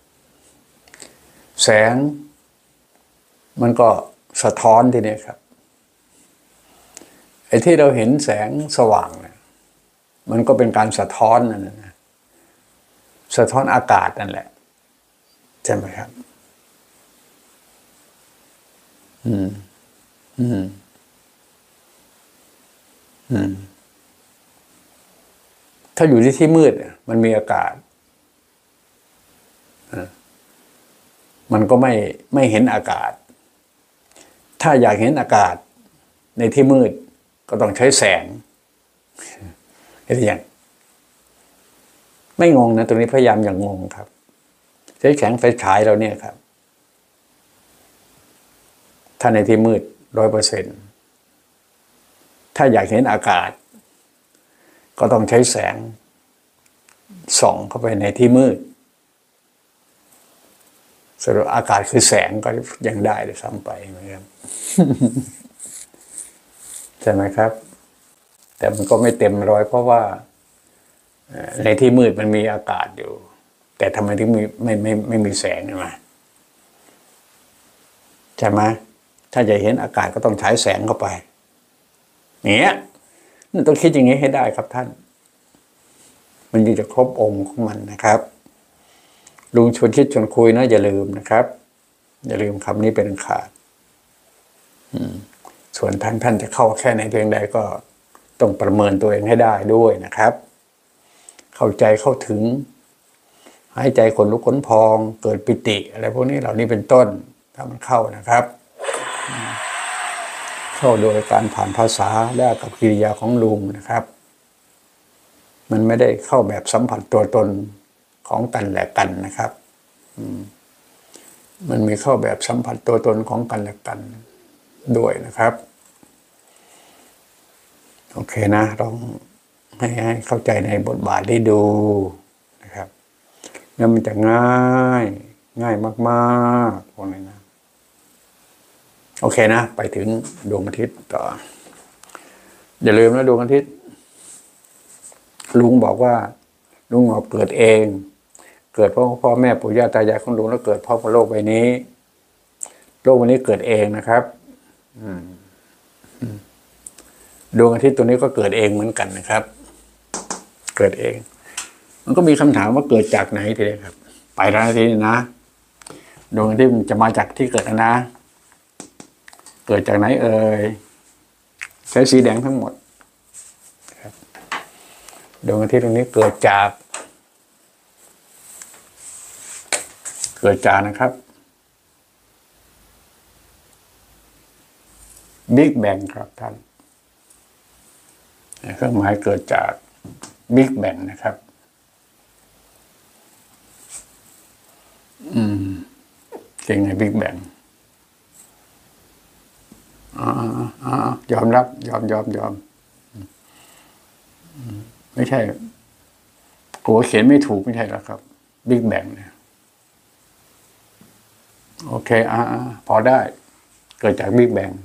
แสงมันก็สะท้อนทีนี้ครับไอ้ที่เราเห็นแสงสว่างเนี่ยมันก็เป็นการสะท้อนนั่นนะสะท้อนอากาศนั่นแหละใช่ไหมครับอืมอืมอืมถ้าอยู่ที่ที่มืดมันมีอากาศมันก็ไม่เห็นอากาศถ้าอยากเห็นอากาศในที่มืดก็ต้องใช้แสงเห็นอย่างไม่งงนะตรงนี้พยายามอย่างงงครับใช้แสงไฟฉายเราเนี่ยครับถ้าในที่มืด100%ถ้าอยากเห็นอากาศก็ต้องใช้แสงส่องเข้าไปในที่มืดสรุปอากาศคือแสงก็ยังได้เลยซ้ำไปนะครับ ใช่ไหมครับแต่มันก็ไม่เต็มร้อยเพราะว่าในที่มืดมันมีอากาศอยู่แต่ทำไมถึงไม่มีแสงใช่ไหมใช่ไหมถ้าจะเห็นอากาศก็ต้องฉายแสงเข้าไปเนี้ยมันต้องคิดอย่างนี้ให้ได้ครับท่านมันจึงจะครบองค์ของมันนะครับลุงชวนคิดชวนคุยนะอย่าลืมนะครับอย่าลืมคำนี้เป็นขาดส่วนท่านจะเข้าแค่ไหนเพียงใดก็ต้องประเมินตัวเองให้ได้ด้วยนะครับเข้าใจเข้าถึงหายใจขนลุกขนพองเกิดปิติอะไรพวกนี้เหล่านี้เป็นต้นถ้ามันเข้านะครับเข้าโดยการผ่านภาษาและกับกิริยาของลุงนะครับมันไม่ได้เข้าแบบสัมผัสตัวตนของกันและกันนะครับมันมีเข้าแบบสัมผัสตัวตนของกันและกันด้วยนะครับโอเคนะลองให้เข้าใจในบทบาทได้ดูนะครับแล้วมันจะง่ายมากๆพวกนี้นะโอเคนะไปถึงดวงอาทิตย์ต่ออย่าลืมนะดวงอาทิตย์ลุงบอกว่าลุงเกิดเองเกิดเพราะพ่อแม่ปู่ย่าตายายของลุงแล้วเกิดเพราะโลกใบนี้โลกใบนี้เกิดเองนะครับดวงอาทิตย์ตัวนี้ก็เกิดเองเหมือนกันนะครับเกิดเองมันก็มีคำถามว่าเกิดจากไหนทีเดียวครับไปแล้วทีนี้นะดวงอาทิตย์มันจะมาจากที่เกิดนะเกิดจากไหนเอ่ยใช้สีแดงทั้งหมดครับดวงอาทิตย์ตรงนี้เกิดจากนะครับบิ๊กแบงครับท่านเครื่องหมายเกิดจากบิ๊กแบงนะครับจริงไงบิ๊กแบงยอมรับยอมไม่ใช่กลัวเขียนไม่ถูกไม่ใช่หรอกครับบิ๊กแบงเนี่ยโอเคพอได้เกิดจากบิ๊กแบง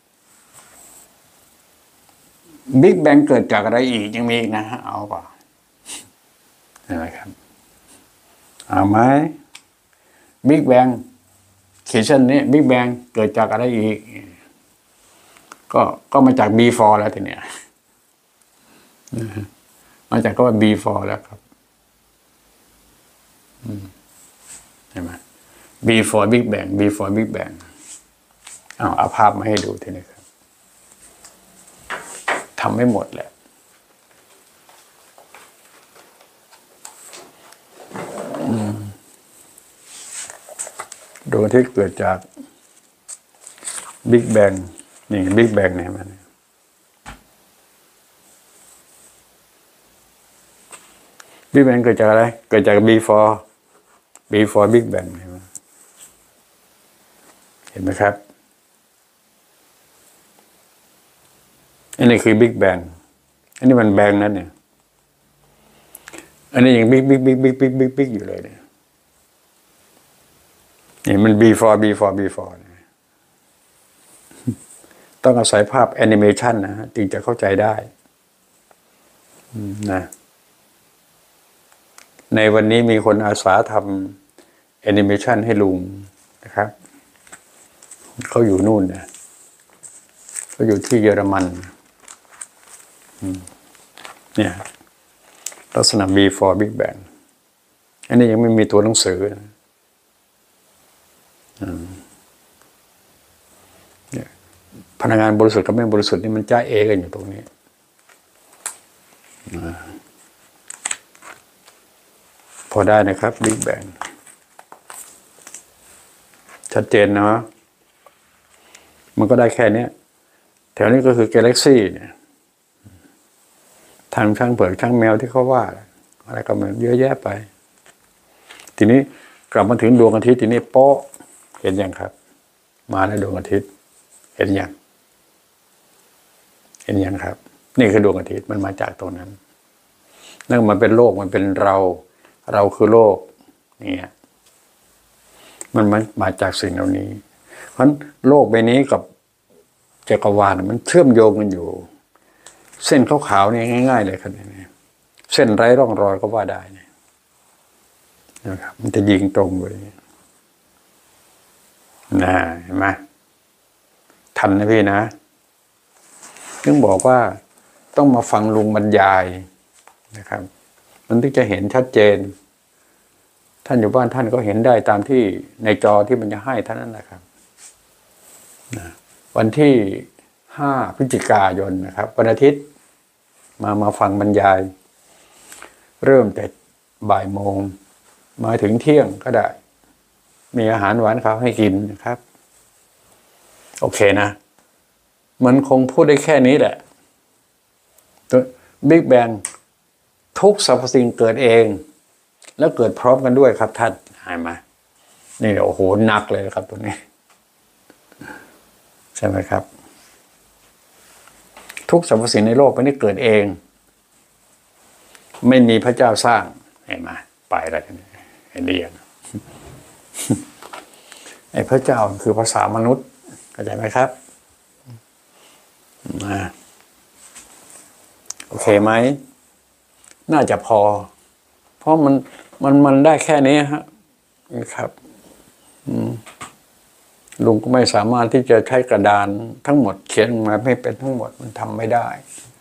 บิ๊กแบงเกิดจากอะไรอีกยังมีอีกนะฮะเอาป่ะอะไรครับเอาไหมบิ๊กแบงเขียนเช่นนี้บิ๊กแบงเกิดจากอะไรอีกก็มาจาก B4 แล้วทีเนี้ยมาจากก็ว่า B4 แล้วครับใช่ไหม B4 Big Bang B4 Big Bang เอาภาพมาให้ดูทีนี้ครับทำไม่หมดแหละดวงอาทิตย์เกิดจาก Big Bang นี่ Big Bang เนี่ยมันBig Bang เกิดจากอะไรเกิดจาก B4 Big Bang เห็นไหมครับอันนี้คือ Big Bang อันนี้มันแบงนั่นเนี่ยอันนี้ยังบิ๊กอยู่เลยเนี่ยนี่มัน B4 ต้องอาศัยภาพแอนิเมชันนะฮะจึงจะเข้าใจได้นะในวันนี้มีคนอาสาทำแอนิเมชันให้ลุงนะครับเขาอยู่นู่นนะเขาอยู่ที่เยอรมันเนี่ยลักษณะ B4 Big Bang อันนี้ยังไม่มีตัวหนังสือนะพลังงานบริสุทธิ์กับไม่บริสุทธิ์นี่มันจ้าเอกันอยู่ตรงนี้พอได้นะครับบิ๊กแบงชัดเจนเนาะมันก็ได้แค่นี้แถวนี้ก็คือ Galaxy เนี่ยทางช่างเผือกช่างแมวที่เขาว่าอะไรก็มันเยอะแยะไปทีนี้กลับมาถึงดวงอาทิตย์ทีนี้โป๊ะเห็นยังครับ มาในดวงอาทิตย์เห็นยังครับนี่คือดวงอาทิตย์มันมาจากตรงนั้นนั่นมันเป็นโลกมันเป็นเราคือโลกเนี่ยมันมาจากสิ่งเหล่านี้เพราะฉะนั้นโลกใบนี้กับจักรวาลมันเชื่อมโยงกันอยู่เส้นขาวๆนี่ง่ายๆเลยครับนี่เส้นไร้ร่องรอยก็ว่าได้นะครับมันจะยิงตรงไปนะเห็นไหมทันนะพี่นะถึงบอกว่าต้องมาฟังลุงบรรยายนะครับมันถึงจะเห็นชัดเจนท่านอยู่บ้านท่านก็เห็นได้ตามที่ในจอที่มันจะให้ท่านนั่นแหละครับวันที่5 พฤศจิกายนนะครับวันอาทิตย์มาฟังบรรยายเริ่มแต่บ่ายโมงมาถึงเที่ยงก็ได้มีอาหารหวานข้าวให้กินนะครับโอเคนะมันคงพูดได้แค่นี้แหละตัวบิ๊กแบงทุกสรรพสิ่งเกิดเองแล้วเกิดพร้อมกันด้วยครับท่านเห็นไหมนี่โอ้โหหนักเลยครับตรงนี้ใช่ไหมครับทุกสรรพสิ่งในโลกนี้เกิดเองไม่มีพระเจ้าสร้างเห็นไหมไปแล้วเห็นเรียนไอ้พระเจ้าคือภาษามนุษย์เข้าใจไหมครับโอเคไหมน่าจะพอเพราะมันได้แค่นี้ฮะนะครับลุงก็ไม่สามารถที่จะใช้กระดานทั้งหมดเขียนมาไม่เป็นทั้งหมดมันทำไม่ได้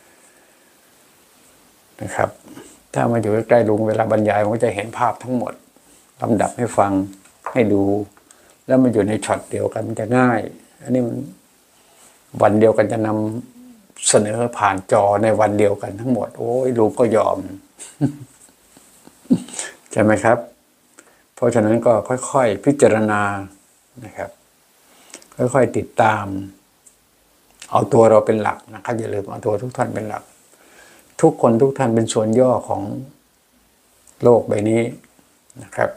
นะครับถ้ามาอยู่ใกล้ลุงเวลาบรรยายมันก็จะเห็นภาพทั้งหมดลำดับให้ฟังให้ดูแล้วมันอยู่ในช็อตเดียวกันมันจะง่ายอันนี้มันวันเดียวกันจะนำเสนอผ่านจอในวันเดียวกันทั้งหมดโอ้ยลุงก็ยอมใช่ไหมครับเพราะฉะนั้นก็ค่อยๆพิจารณานะครับค่อยๆติดตามเอาตัวเราเป็นหลักนะครับอย่าลืมเอาตัวทุกท่านเป็นหลักทุกคนทุกท่านเป็นส่วนย่อของโลกใบนี้นะครับ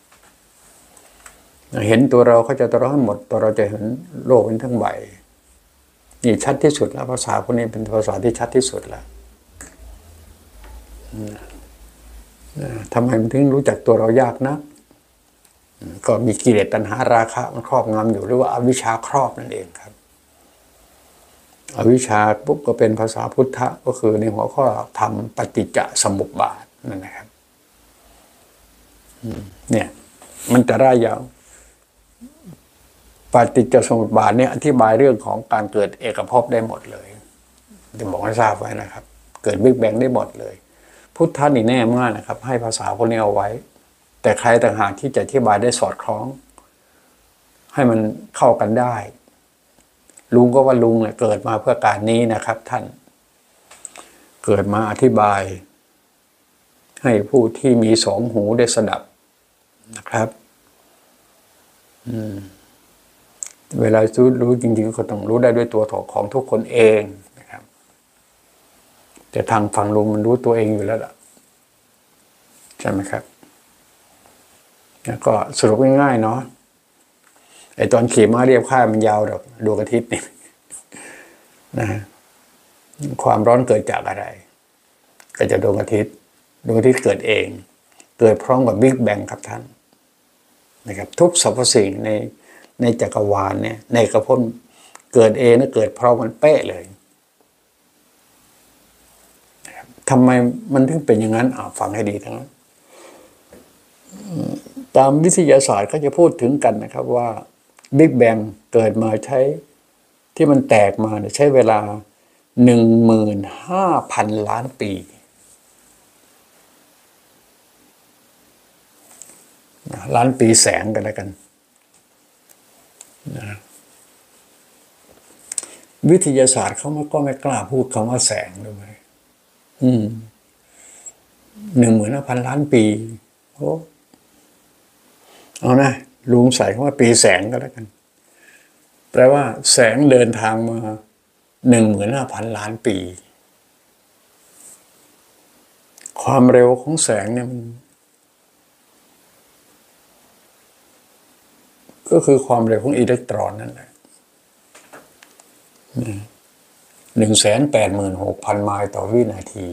เห็นตัวเราเขาจะตัวเราให้หมดตัวเราจะเห็นโลกเป็นทั้งใบนี่ชัดที่สุดแล้วภาษาพวกนี้เป็นภาษาที่ชัดที่สุดแล้วทำไมมันถึงรู้จักตัวเรายากนะก็มีกิเลสตัณหาราคะมันครอบงำอยู่หรือว่าอวิชชาครอบนั่นเองครับอวิชชาปุ๊บก็เป็นภาษาพุทธะก็คือในหัวข้อธรรมปฏิจจสมุปบาทนั่นนะครับเนี่ยมันจะได้ยาวปฏิจจสมุปบาทเนี่ยอธิบายเรื่องของการเกิดเอกภพได้หมดเลยจะบอกให้ทราบไว้นะครับเกิดบิ๊กแบงได้หมดเลยพุทธะนี่แน่มากนะครับให้ภาษาพวกนี้เอาไว้แต่ใครต่างหากที่จะอธิบายได้สอดคล้องให้มันเข้ากันได้ลุงก็ว่าลุงเนี่ยเกิดมาเพื่อการนี้นะครับท่านเกิดมาอธิบายให้ผู้ที่มีสองหูได้สดับนะครับเวลารู้จริงๆก็ต้องรู้ได้ด้วยตัวของทุกคนเองนะครับแต่ทางฝั่งลุงมันรู้ตัวเองอยู่แล้วล่ะใช่ไหมครับแล้วก็สรุปง่ายๆเนาะไอตอนขี่ม้าเรียบค่ายมันยาวดวงอาทิตย์นี่นะความร้อนเกิดจากอะไรก็จะดวงอาทิตย์เกิดเองเกิดพร้อมกับบิ๊กแบงครับท่านนะครับทุกสรรพสิ่งในจักรวาลเนี่ยในกระพ้นเกิดเองและเกิดพร้อมกันเป๊ะเลยทำไมมันถึงเป็นอย่างนั้นฟังให้ดีทั้งนั้นตามวิทยาศาสตร์ก็จะพูดถึงกันนะครับว่าบิ๊กแบงเกิดมาใช้ที่มันแตกมาใช้เวลา 15,000 ล้านปีล้านปีแสงกันแล้วกันนะวิทยาศาสตร์เขาก็ไม่กล้าพูดคำว่าแสงด้วย15,000 ล้านปีโอ้เอานะลุงใส่คำว่าปีแสงก็แล้วกันแปลว่าแสงเดินทางมา15,000 ล้านปีความเร็วของแสงเนี่ยมันก็คือความเร็วของอิเล็กตรอนนั่นแหละ186,000 ไมล์ต่อวินาที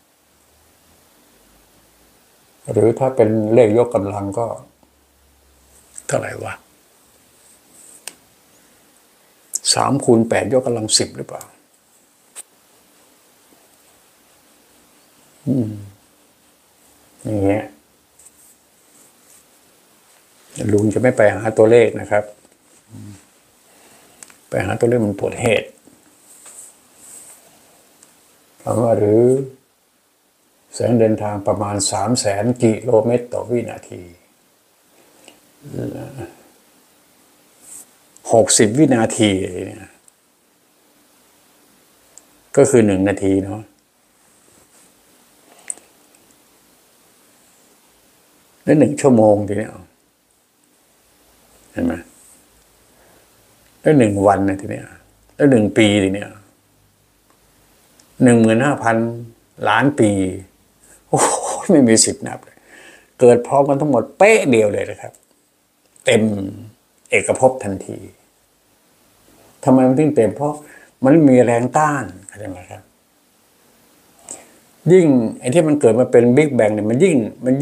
หรือถ้าเป็นเลขยกกำลังก็เท่าไหร่วะ3 คูณ 8ยกกำลัง 10หรือเปล่าอย่างเงี้ยลุงจะไม่ไปหาตัวเลขนะครับไปหาตัวเลขมันปวดเหตุเพราะว่าหรือแสงเดินทางประมาณ300,000 กิโลเมตรต่อวินาที60 วินาทีเนี่ยก็คือ1 นาทีเนาะแล้ว1 ชั่วโมงทีนี้เห็นไหมแล้ว1 วันนะทีนี้แล้ว1 ปีทีนี้15,000 ล้านปีโอ้ไม่มีสิทธิ์นับเลยเกิดพร้อมกันทั้งหมดเป๊ะเดียวเลยนะครับเต็มเอกภพทันทีทำไมมันถึงเต็มเพราะมันมีแรงต้านเข้าใจไหมครับยิ่งไอ้ที่มันเกิดมาเป็นบิ๊กแบงเนี่ยมันยิ่ง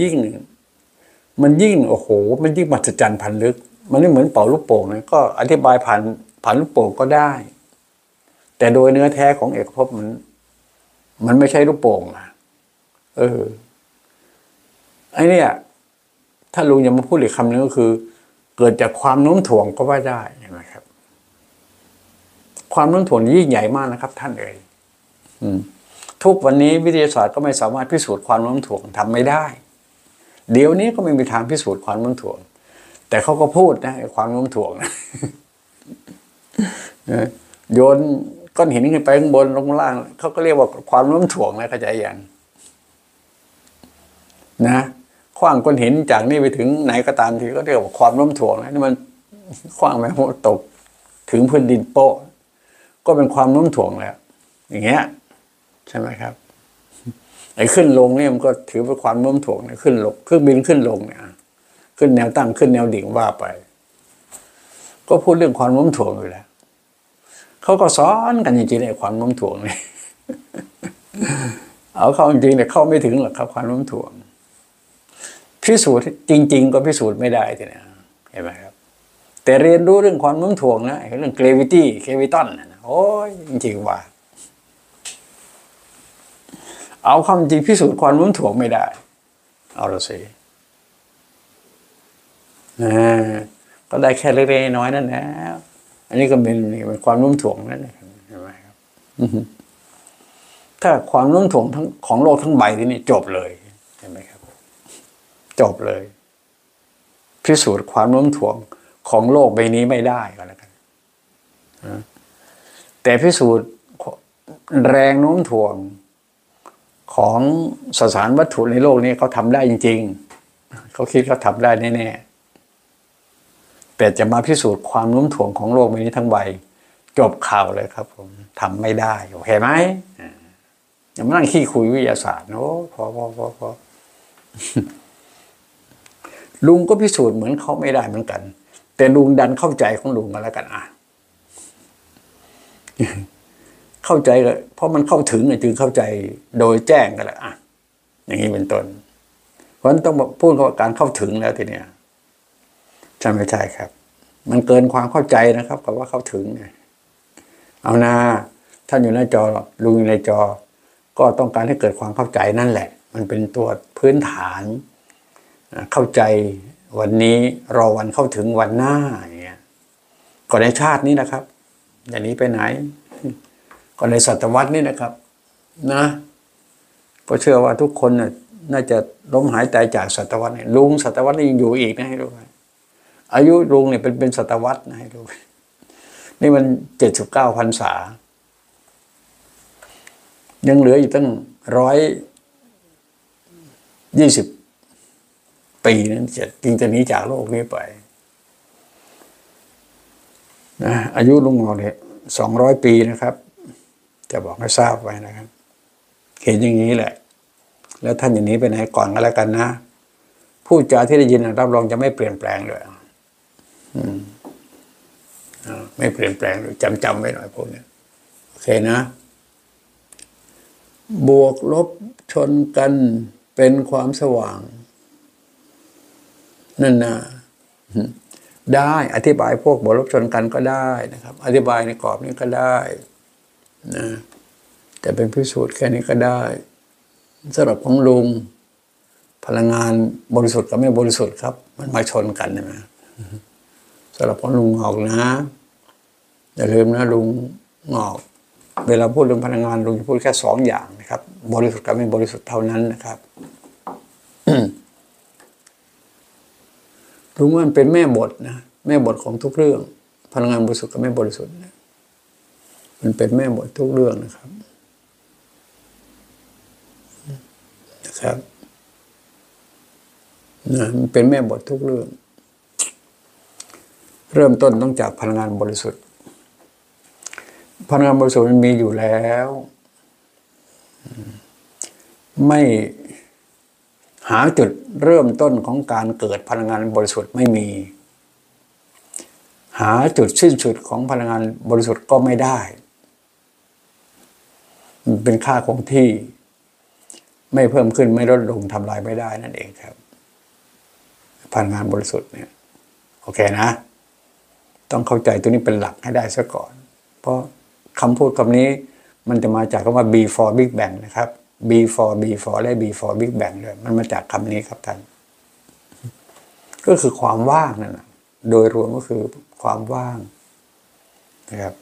โอ้โหมันยิ่งมหัศจรรย์พันลึกมันไม่เหมือนเป่าลูกโป่งนะก็อธิบายผ่านลูกโป่งก็ได้แต่โดยเนื้อแท้ของเอกภพมันไม่ใช่ลูกโป่งนะไอ้เนี่ยถ้าลุงยังมาพูดอีกคำนึงก็คือเกิดจากความโน้มถ่วงก็ว่าได้ใช่ไหมครับความโน้มถ่วงยิ่งใหญ่มากนะครับท่านเอ๋ยทุกวันนี้วิทยาศาสตร์ก็ไม่สามารถพิสูจน์ความโน้มถ่วงทำไม่ได้เดี๋ยวนี้ก็ไม่มีทางพิสูจน์ความโน้มถ่วงแต่เขาก็พูดนะความโน้มถ่วงนะโยนก้อนหินขึ้นไปข้างบนลงล่างเขาก็เรียกว่าความโน้มถ่วงนะเข้าใจยังนะขว้างก้อนหินจากนี่ไปถึงไหนก็ตามทีก็เรียกว่าความโน้มถ่วงนะนี่มันขว้างไปหัวตกถึงพื้นดินโป๊ะก็เป็นความโน้มถ่วงแล้วอย่างเงี้ยใช่ไหมครับไอ้ขึ้นลงเนี่ยมันก็ถือเป็นความโน้มถ่วงนะขึ้นลงเครื่องบินขึ้นลงเนี่ยขึ้นแนวตั้งขึ้นแนวดิ่งว่าไปก็พูดเรื่องความโน้มถ่วงอยู่แล้วเขาก็สอนกันจริงๆในความโน้มถ่วงเนี่ยเอาเข้าจริงๆเนี่ยเข้าไม่ถึงหรอกครับความโน้มถ่วงพิสูจน์จริงๆก็พิสูจน์ไม่ได้ทีนี้เห็นไหมครับแต่เรียนรู้เรื่องความโน้มถ่วงนะเรื่อง gravity graviton นะโอ้ยจริงๆว่าเอาความจริงพิสูจน์ความโน้มถ่วงไม่ได้เอาละสิก็ได้แค่เล็กๆน้อยๆนั่นแหละอันนี้ก็เป็นความโน้มถ่วงนั่นเองใช่ไหมครับถ้าความโน้มถ่วงทั้งของโลกทั้งใบที่นี่จบเลยเห็นไหมครับจบเลยพิสูจน์ความโน้มถ่วงของโลกใบนี้ไม่ได้ก็แล้วกันแต่พิสูจน์แรงโน้มถ่วงของสสารวัตถุในโลกนี้เขาทำได้จริงๆเขาคิดเขาทำได้แน่ๆแต่จะมาพิสูจน์ความโน้มถ่วงของโลกใบนี้ทั้งใบจบข่าวเลยครับผมทำไม่ได้โอเคไหมอย่ามานั่งขี้คุยวิทยาศาสตร์โอ้พอลุงก็พิสูจน์เหมือนเขาไม่ได้เหมือนกันแต่ลุงดันเข้าใจของลุงมาแล้วกันเข้าใจเลยเพราะมันเข้าถึงจึงเข้าใจโดยแจ้งกันแหละอย่างนี้เป็นต้นเพราะฉะนั้นต้องพูดว่าการเข้าถึงแล้วทีเนี้ยใช่ไม่ใช่ครับมันเกินความเข้าใจนะครับกับว่าเข้าถึงเนี่ยเอานาท่านอยู่ในจอลุงอยู่ในจอก็ต้องการให้เกิดความเข้าใจนั่นแหละมันเป็นตัวพื้นฐานเข้าใจวันนี้รอวันเข้าถึงวันหน้าอย่างเงี้ยก็ในชาตินี้นะครับอย่างนี้ไปไหนก็ในศตวรรษนี้นะครับนะก็เชื่อว่าทุกคนน่าจะล้มหายตายจากศตวรรษนี้ลุงศตวรรษนี้ยังอยู่อีกนะให้รู้อายุลุงเนี่ยเป็นศตวรรษนะให้รู้นี่มัน79 พรรษายังเหลืออยู่ตั้ง120 ปีนั้นจึงจะหนีจากโลกนี้ไปนะอายุลุงหมอกเนี่ย200 ปีนะครับจะบอกให้ทราบไว้นะครับเห็นอย่างนี้แหละแล้วท่านอย่างนี้ไปไหนก่อนก็แล้วกันนะพูดจาที่ได้ยินรับรองจะไม่เปลี่ยนแปลงเลยไม่เปลี่ยนแปลงเลยจำไว้หน่อยพวกนี้โอเคนะบวกลบชนกันเป็นความสว่างนั่นนะได้อธิบายพวกบวกลบชนกันก็ได้นะครับอธิบายในกรอบนี้ก็ได้นะแต่เป็นพิสูจน์แค่นี้ก็ได้สำหรับของลุงพลังงานบริสุทธิ์กับไม่บริสุทธิ์ครับมันมาชนกันนะสำหรับของลุงงอกนะอย่าลืมนะลุงงอกเวลาพูดเรื่องพลังงานลุงจะพูดแค่2 อย่างนะครับบริสุทธิ์กับไม่บริสุทธิ์เท่านั้นนะครับลุงว่ามันเป็นแม่บทนะแม่บทของทุกเรื่องพลังงานบริสุทธิ์กับไม่บริสุทธิ์มันเป็นแม่บททุกเรื่องนะครับนะมันเป็นแม่บททุกเรื่องเริ่มต้นต้องจากพลังงานบริสุทธิ์พลังงานบริสุทธิ์มันมีอยู่แล้วไม่หาจุดเริ่มต้นของการเกิดพลังงานบริสุทธิ์ไม่มีหาจุดสิ้นสุดของพลังงานบริสุทธิ์ก็ไม่ได้มันเป็นค่าคงที่ไม่เพิ่มขึ้นไม่ลดลงทำลายไม่ได้นั่นเองครับพลังงานบริสุทธิ์เนี่ยโอเคนะต้องเข้าใจตัวนี้เป็นหลักให้ได้ซะก่อนเพราะคำพูดคำนี้มันจะมาจากคำว่า before Big Bang นะครับ before และ before Big Bang เลยมันมาจากคำนี้ครับท่านก็คือความว่างนั่นแหละโดยรวมก็คือความว่างนะครับ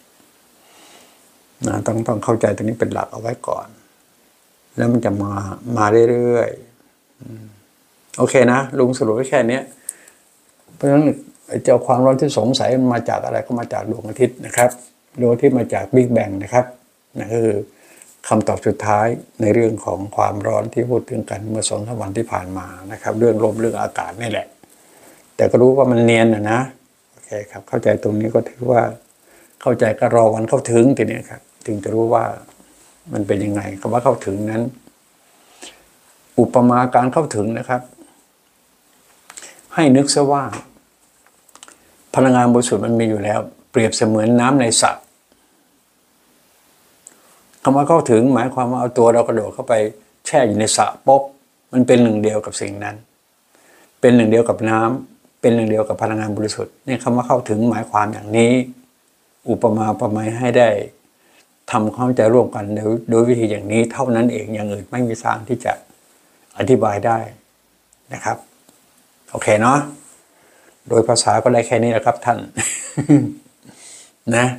ต้องเข้าใจตัวนี้เป็นหลักเอาไว้ก่อนแล้วมันจะมาเรื่อยๆโอเคนะลุงสรุปไว้แค่นี้เพราะฉะนั้นเจ้าความร้อนที่สงสัยมันมาจากอะไรก็มาจากดวงอาทิตย์นะครับดวงอาทิตย์มาจากบิ๊กแบงนะครับนั่นคือคำตอบสุดท้ายในเรื่องของความร้อนที่พูดถึงกันเมื่อ2-3 วันที่ผ่านมานะครับเรื่องลมเรื่องอากาศนี่แหละแต่ก็รู้ว่ามันเนียนนะโอเคครับเข้าใจตรงนี้ก็ถือว่าเข้าใจก็รอวันเข้าถึงทีนี้ครับถึงจะรู้ว่ามันเป็นยังไงคำว่าเข้าถึงนั้นอุปมาการเข้าถึงนะครับให้นึกซะว่าพลังงานบริสุทธิ์มันมีอยู่แล้วเปรียบเสมือนน้ำในสระคำว่าเข้าถึงหมายความว่าเอาตัวเรากระโดดเข้าไปแช่อยู่ในสระปุ๊บมันเป็นหนึ่งเดียวกับสิ่งนั้นเป็นหนึ่งเดียวกับน้ำเป็นหนึ่งเดียวกับพลังงานบริสุทธิ์นี่คำว่าเข้าถึงหมายความอย่างนี้อุปมาอุปไมยให้ได้ทำความเข้าใจร่วมกันโดยวิธีอย่างนี้เท่านั้นเองอย่างอื่นไม่มีทางที่จะอธิบายได้นะครับโอเคเนาะโดยภาษาก็ได้แค่นี้แหละครับท่าน นะ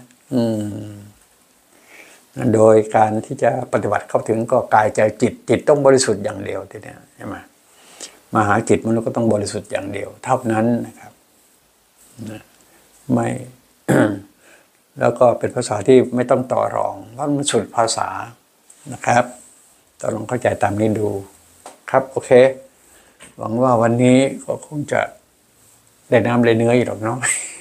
โดยการที่จะปฏิบัติเข้าถึงก็กายใจจิตต้องบริสุทธิ์อย่างเดียวทีเนี้ยใช่ไหมมหาจิตมันก็ต้องบริสุทธิ์อย่างเดียวเท่านั้นนะครับนะไม่ แล้วก็เป็นภาษาที่ไม่ต้องต่อรองเพราะมันสุดภาษานะครับต้องลองเข้าใจตามนี้ดูครับโอเคหวังว่าวันนี้ก็คงจะได้น้ำได้เนื้ออยู่หรอกเนาะ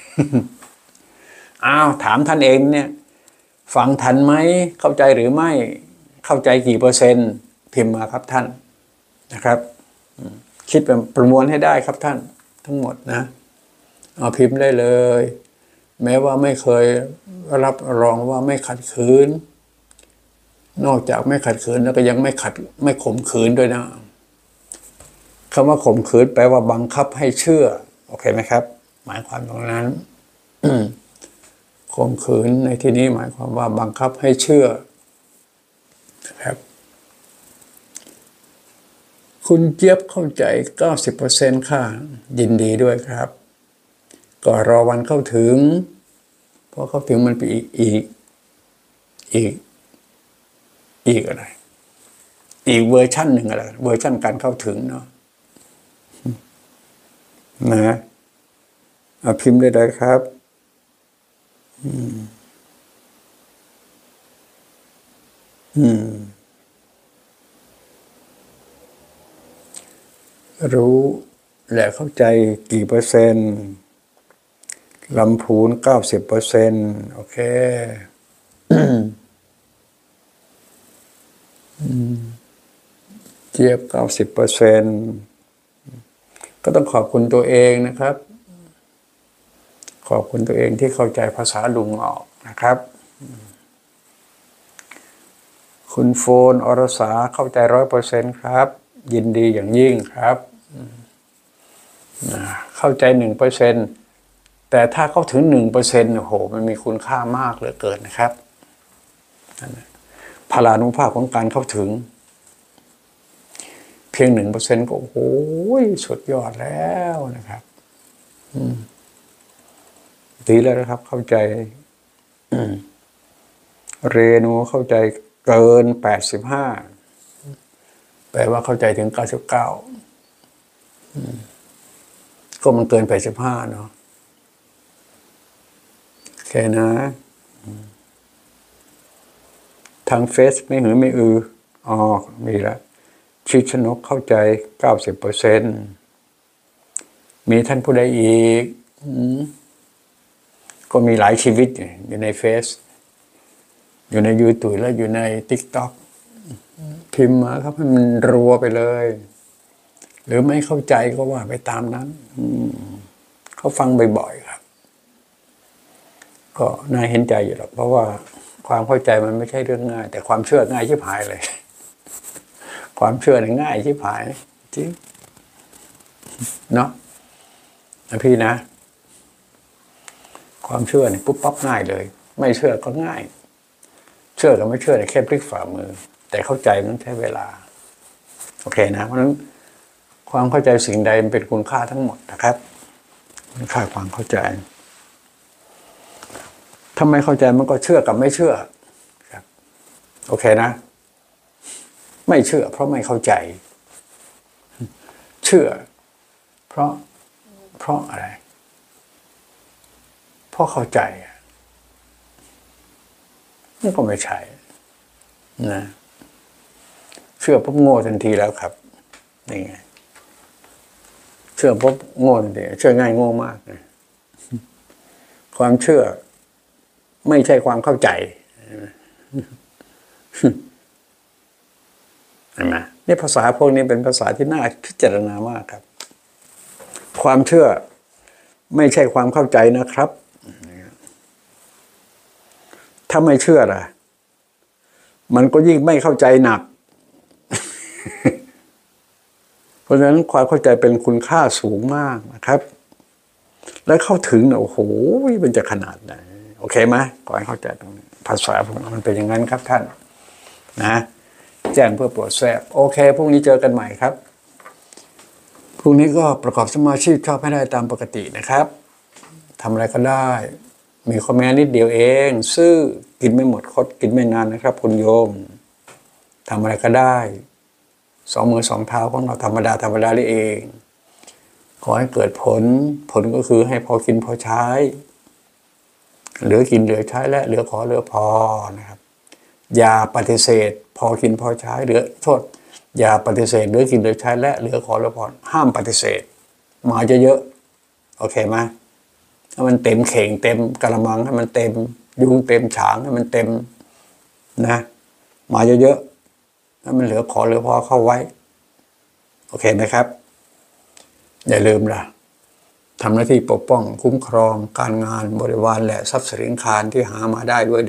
อ้าวถามท่านเองเนี่ยฟังทันไหมเข้าใจหรือไม่เข้าใจกี่เปอร์เซ็นต์พิมพ์มาครับท่านนะครับคิดเป็นประมวลให้ได้ครับท่านทั้งหมดนะเอาพิมพ์ได้เลยแม้ว่าไม่เคยรับรองว่าไม่ขัดขืนนอกจากไม่ขัดขืนแล้วก็ยังไม่ข่มขืนด้วยนะคำว่าข่มขืนแปลว่าบังคับให้เชื่อโอเคไหมครับหมายความตรงนั้น ข่มขืนในที่นี้หมายความว่าบังคับให้เชื่อนะครับคุณเจี๊ยบเข้าใจ 90% ค่ะยินดีด้วยครับก็รอวันเข้าถึงเพราะเข้าถึงมันเป็นอีกอะไรอีกเวอร์ชั่นหนึ่งอะไรเวอร์ชั่นการเข้าถึงเนาะนะพิมพ์ได้เลยครับรู้และเข้าใจกี่เปอร์เซ็นต์ลำพูน90%โอเคเจี๊ยบ90%ก็ต้องขอบคุณตัวเองนะครับขอบคุณตัวเองที่เข้าใจภาษาลุงออกนะครับคุณโฟนอรสาเข้าใจ100%ครับยินดีอย่างยิ่งครับเข้าใจ1%แต่ถ้าเข้าถึง1%โอ้โหมันมีคุณค่ามากเหลือเกินนะครับพลานุภาพของการเข้าถึงเพียง1%ก็โอ้โหสุดยอดแล้วนะครับดีแล้วนะครับเข้าใจเรนูเข้าใจเกิน85แปลว่าเข้าใจถึง99ก็มันเกิน85เนาะโอเคนะทางเฟซไม่หือไม่อืออ๋อมีแล้วชิดชนกเข้าใจ90%มีท่านผู้ใดอีกก็มีหลายชีวิตอยู่ในเฟซอยู่ในYouTubeและอยู่ใน TikTok พิมพ์มาครับให้มันรัวไปเลยหรือไม่เข้าใจก็ว่าไปตามนั้นเขาฟังบ่อยๆครับก็น่าเห็นใจอยู่หรอกเพราะว่าความเข้าใจมันไม่ใช่เรื่องง่ายแต่ความเชื่อง่ายชิบหายเลยความเชื่อเนี่ยง่ายชิบหายจริงเนาะพี่นะความเชื่อเนี่ยปุ๊บปั๊บง่ายเลยไม่เชื่อก็ง่ายเชื่อกับไม่เชื่อเนี่ยแค่พลิกฝ่ามือแต่เข้าใจมันใช้เวลาโอเคนะเพราะฉะนั้นความเข้าใจสิ่งใดมันเป็นคุณค่าทั้งหมดนะครับคุณค่าความเข้าใจถ้าไม่เข้าใจมันก็เชื่อกับไม่เชื่อครับโอเคนะไม่เชื่อเพราะไม่เข้าใจเชื่อเพราะอะไรเพราะเข้าใจนี่ก็ไม่ใช่นะเชื่อปุ๊บโง่ทันทีแล้วครับนี่ไงเชื่อปุ๊บโง่ทันทีเชื่อง่ายโง่มากนะความเชื่อไม่ใช่ความเข้าใจเห็นไหมนี่ภาษาพวกนี้เป็นภาษาที่น่าพิจารณามากครับความเชื่อไม่ใช่ความเข้าใจนะครับถ้าไม่เชื่อล่ะมันก็ยิ่งไม่เข้าใจหนักเพราะฉะนั้นความเข้าใจเป็นคุณค่าสูงมากนะครับและเข้าถึงโอ้โหมันจะขนาดไหนโอเคไหมขอให้เข้าใจตรงนี้ภาษามันเป็นอย่างนั้นครับท่านนะแจ้งเพื่อโปรดทราบโอเคพรุ่งนี้เจอกันใหม่ครับพรุ่งนี้ก็ประกอบสมาชีพชอบให้ได้ตามปกตินะครับทำอะไรก็ได้มีคอมเมนต์นิดเดียวเองซื่อกินไม่หมดคดกินไม่นานนะครับคุณโยมทำอะไรก็ได้2 มือ 2 เท้าของเราธรรมดานี่เองขอให้เกิดผลก็คือให้พอกินพอใช้เหลือกินเหลือใช้และเหลือขอเหลือพอนะครับอย่าปฏิเสธพอกินพอใช้เหลือโทษอย่าปฏิเสธเหลือกินเหลือใช้และเหลือขอเหลือพอห้ามปฏิเสธมาเยอะๆโอเคไหมถ้ามันเต็มเข่งเต็มกระมังให้มันเต็มยุงเต็มฉางให้มันเต็มนะมาเยอะๆแล้วมันเหลือขอเหลือพอเข้าไว้โอเคไหมครับอย่าลืมล่ะทำหน้าที่ปกป้องคุ้มครองการงานบริวารและทรัพย์สินคารที่หามาได้ด้วย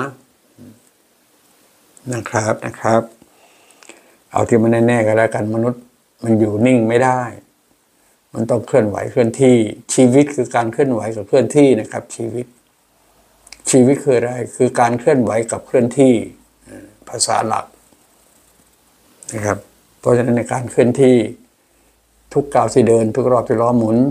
นะครับเอาที่มันแน่ๆกันแล้วกันมนุษย์มันอยู่นิ่งไม่ได้มันต้องเคลื่อนไหวเคลื่อนที่ชีวิตคือการเคลื่อนไหวกับเคลื่อนที่นะครับชีวิตคืออะไรคือการเคลื่อนไหวกับเคลื่อนที่ภาษาหลักนะครับเพราะฉะนั้นในการเคลื่อนที่ทุกก้าวที่เดินทุกรอบที่ล้อหมุน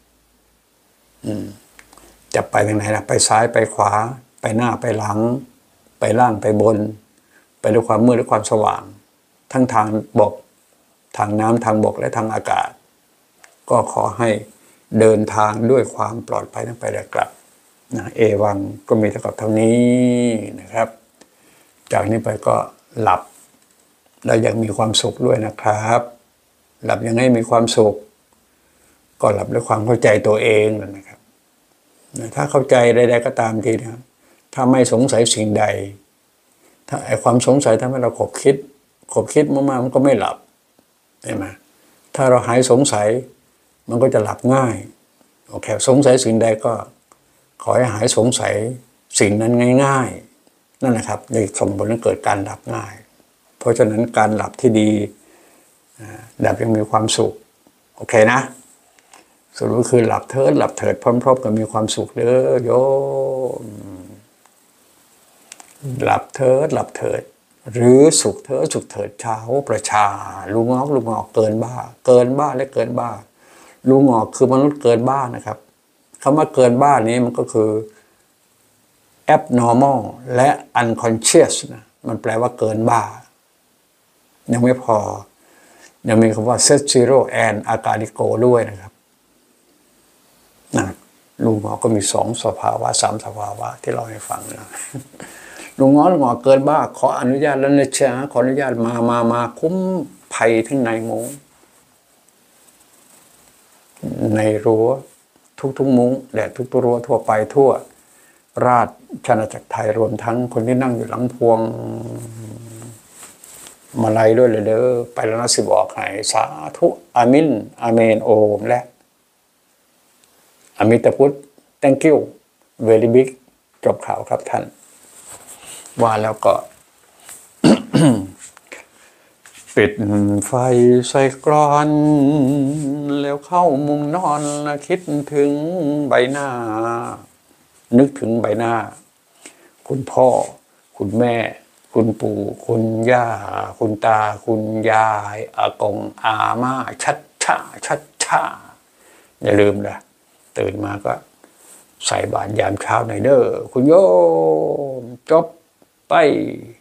จะไปทางไหนล่ะไปซ้ายไปขวาไปหน้าไปหลังไปล่างไปบนไปด้วยความมืดและความสว่างทั้งทางบกทางน้ำทางบกและทางอากาศก็ขอให้เดินทางด้วยความปลอดภัยทั้งไปและกลับนะเอวังก็มีเท่านี้นะครับจากนี้ไปก็หลับแล้วยังมีความสุขด้วยนะครับหลับยังไงมีความสุขก็หลับด้วยความเข้าใจตัวเองนะครับถ้าเข้าใจใดๆก็ตามทีนะถ้าไม่สงสัยสิ่งใดถ้าไอ้ความสงสัยทำให้เราขบคิดมากๆมันก็ไม่หลับใช่ไหมถ้าเราหายสงสัยมันก็จะหลับง่ายโอเคสงสัยสิ่งใดก็ขอให้หายสงสัยสิ่งนั้นง่ายๆนั่นแหละครับในส่งผลให้เกิดการหลับง่ายเพราะฉะนั้นการหลับที่ดีหลับยังมีความสุขโอเคนะสรุปคือหลับเถิดพร้อมๆกับมีความสุขเด้อโยมหลับเถิดหรือสุขเถิดชาวประชาลุงงอกเกินบ้าและเกินบ้าลุงงอกคือมนุษย์เกินบ้านะครับคำว่าเกินบ้านี้มันก็คือ abnormal และ unconscious นะมันแปลว่าเกินบ้ายังไม่พอยังมีคำว่า set zero and agarico ด้วยนะครับนะลุงหมอก็มี2 สภาวะ3 สภาวะที่เราให้ฟังนะลุงหมอเกินบ้าขออนุญาตแล้วนะจ๊ะขออนุญาตมาคุ้มภัยทั้งในมุ้งในรั้วทุกมุ้งและทุกรั้วทั่วไปทั่วราชอาณาจักรไทยรวมทั้งคนที่นั่งอยู่หลังพวงมาลัยด้วยเลยเด้อไปแล้วนะสิบอกให้สาธุอามินอาเมนโอมและอมิตพุทธ thank you very big จบข่าวครับท่านว่าแล้วก็ ปิดไฟใส่กรอนแล้วเข้ามุมนอนคิดถึงใบหน้านึกถึงใบหน้าคุณพ่อคุณแม่คุณปู่คุณย่าคุณตาคุณยายอากงอาม่าชัดช่าอย่าลืมนะตื่นมาก็ใส่บาตรยามเช้าหน่อยเด้อคุณโยมจบไป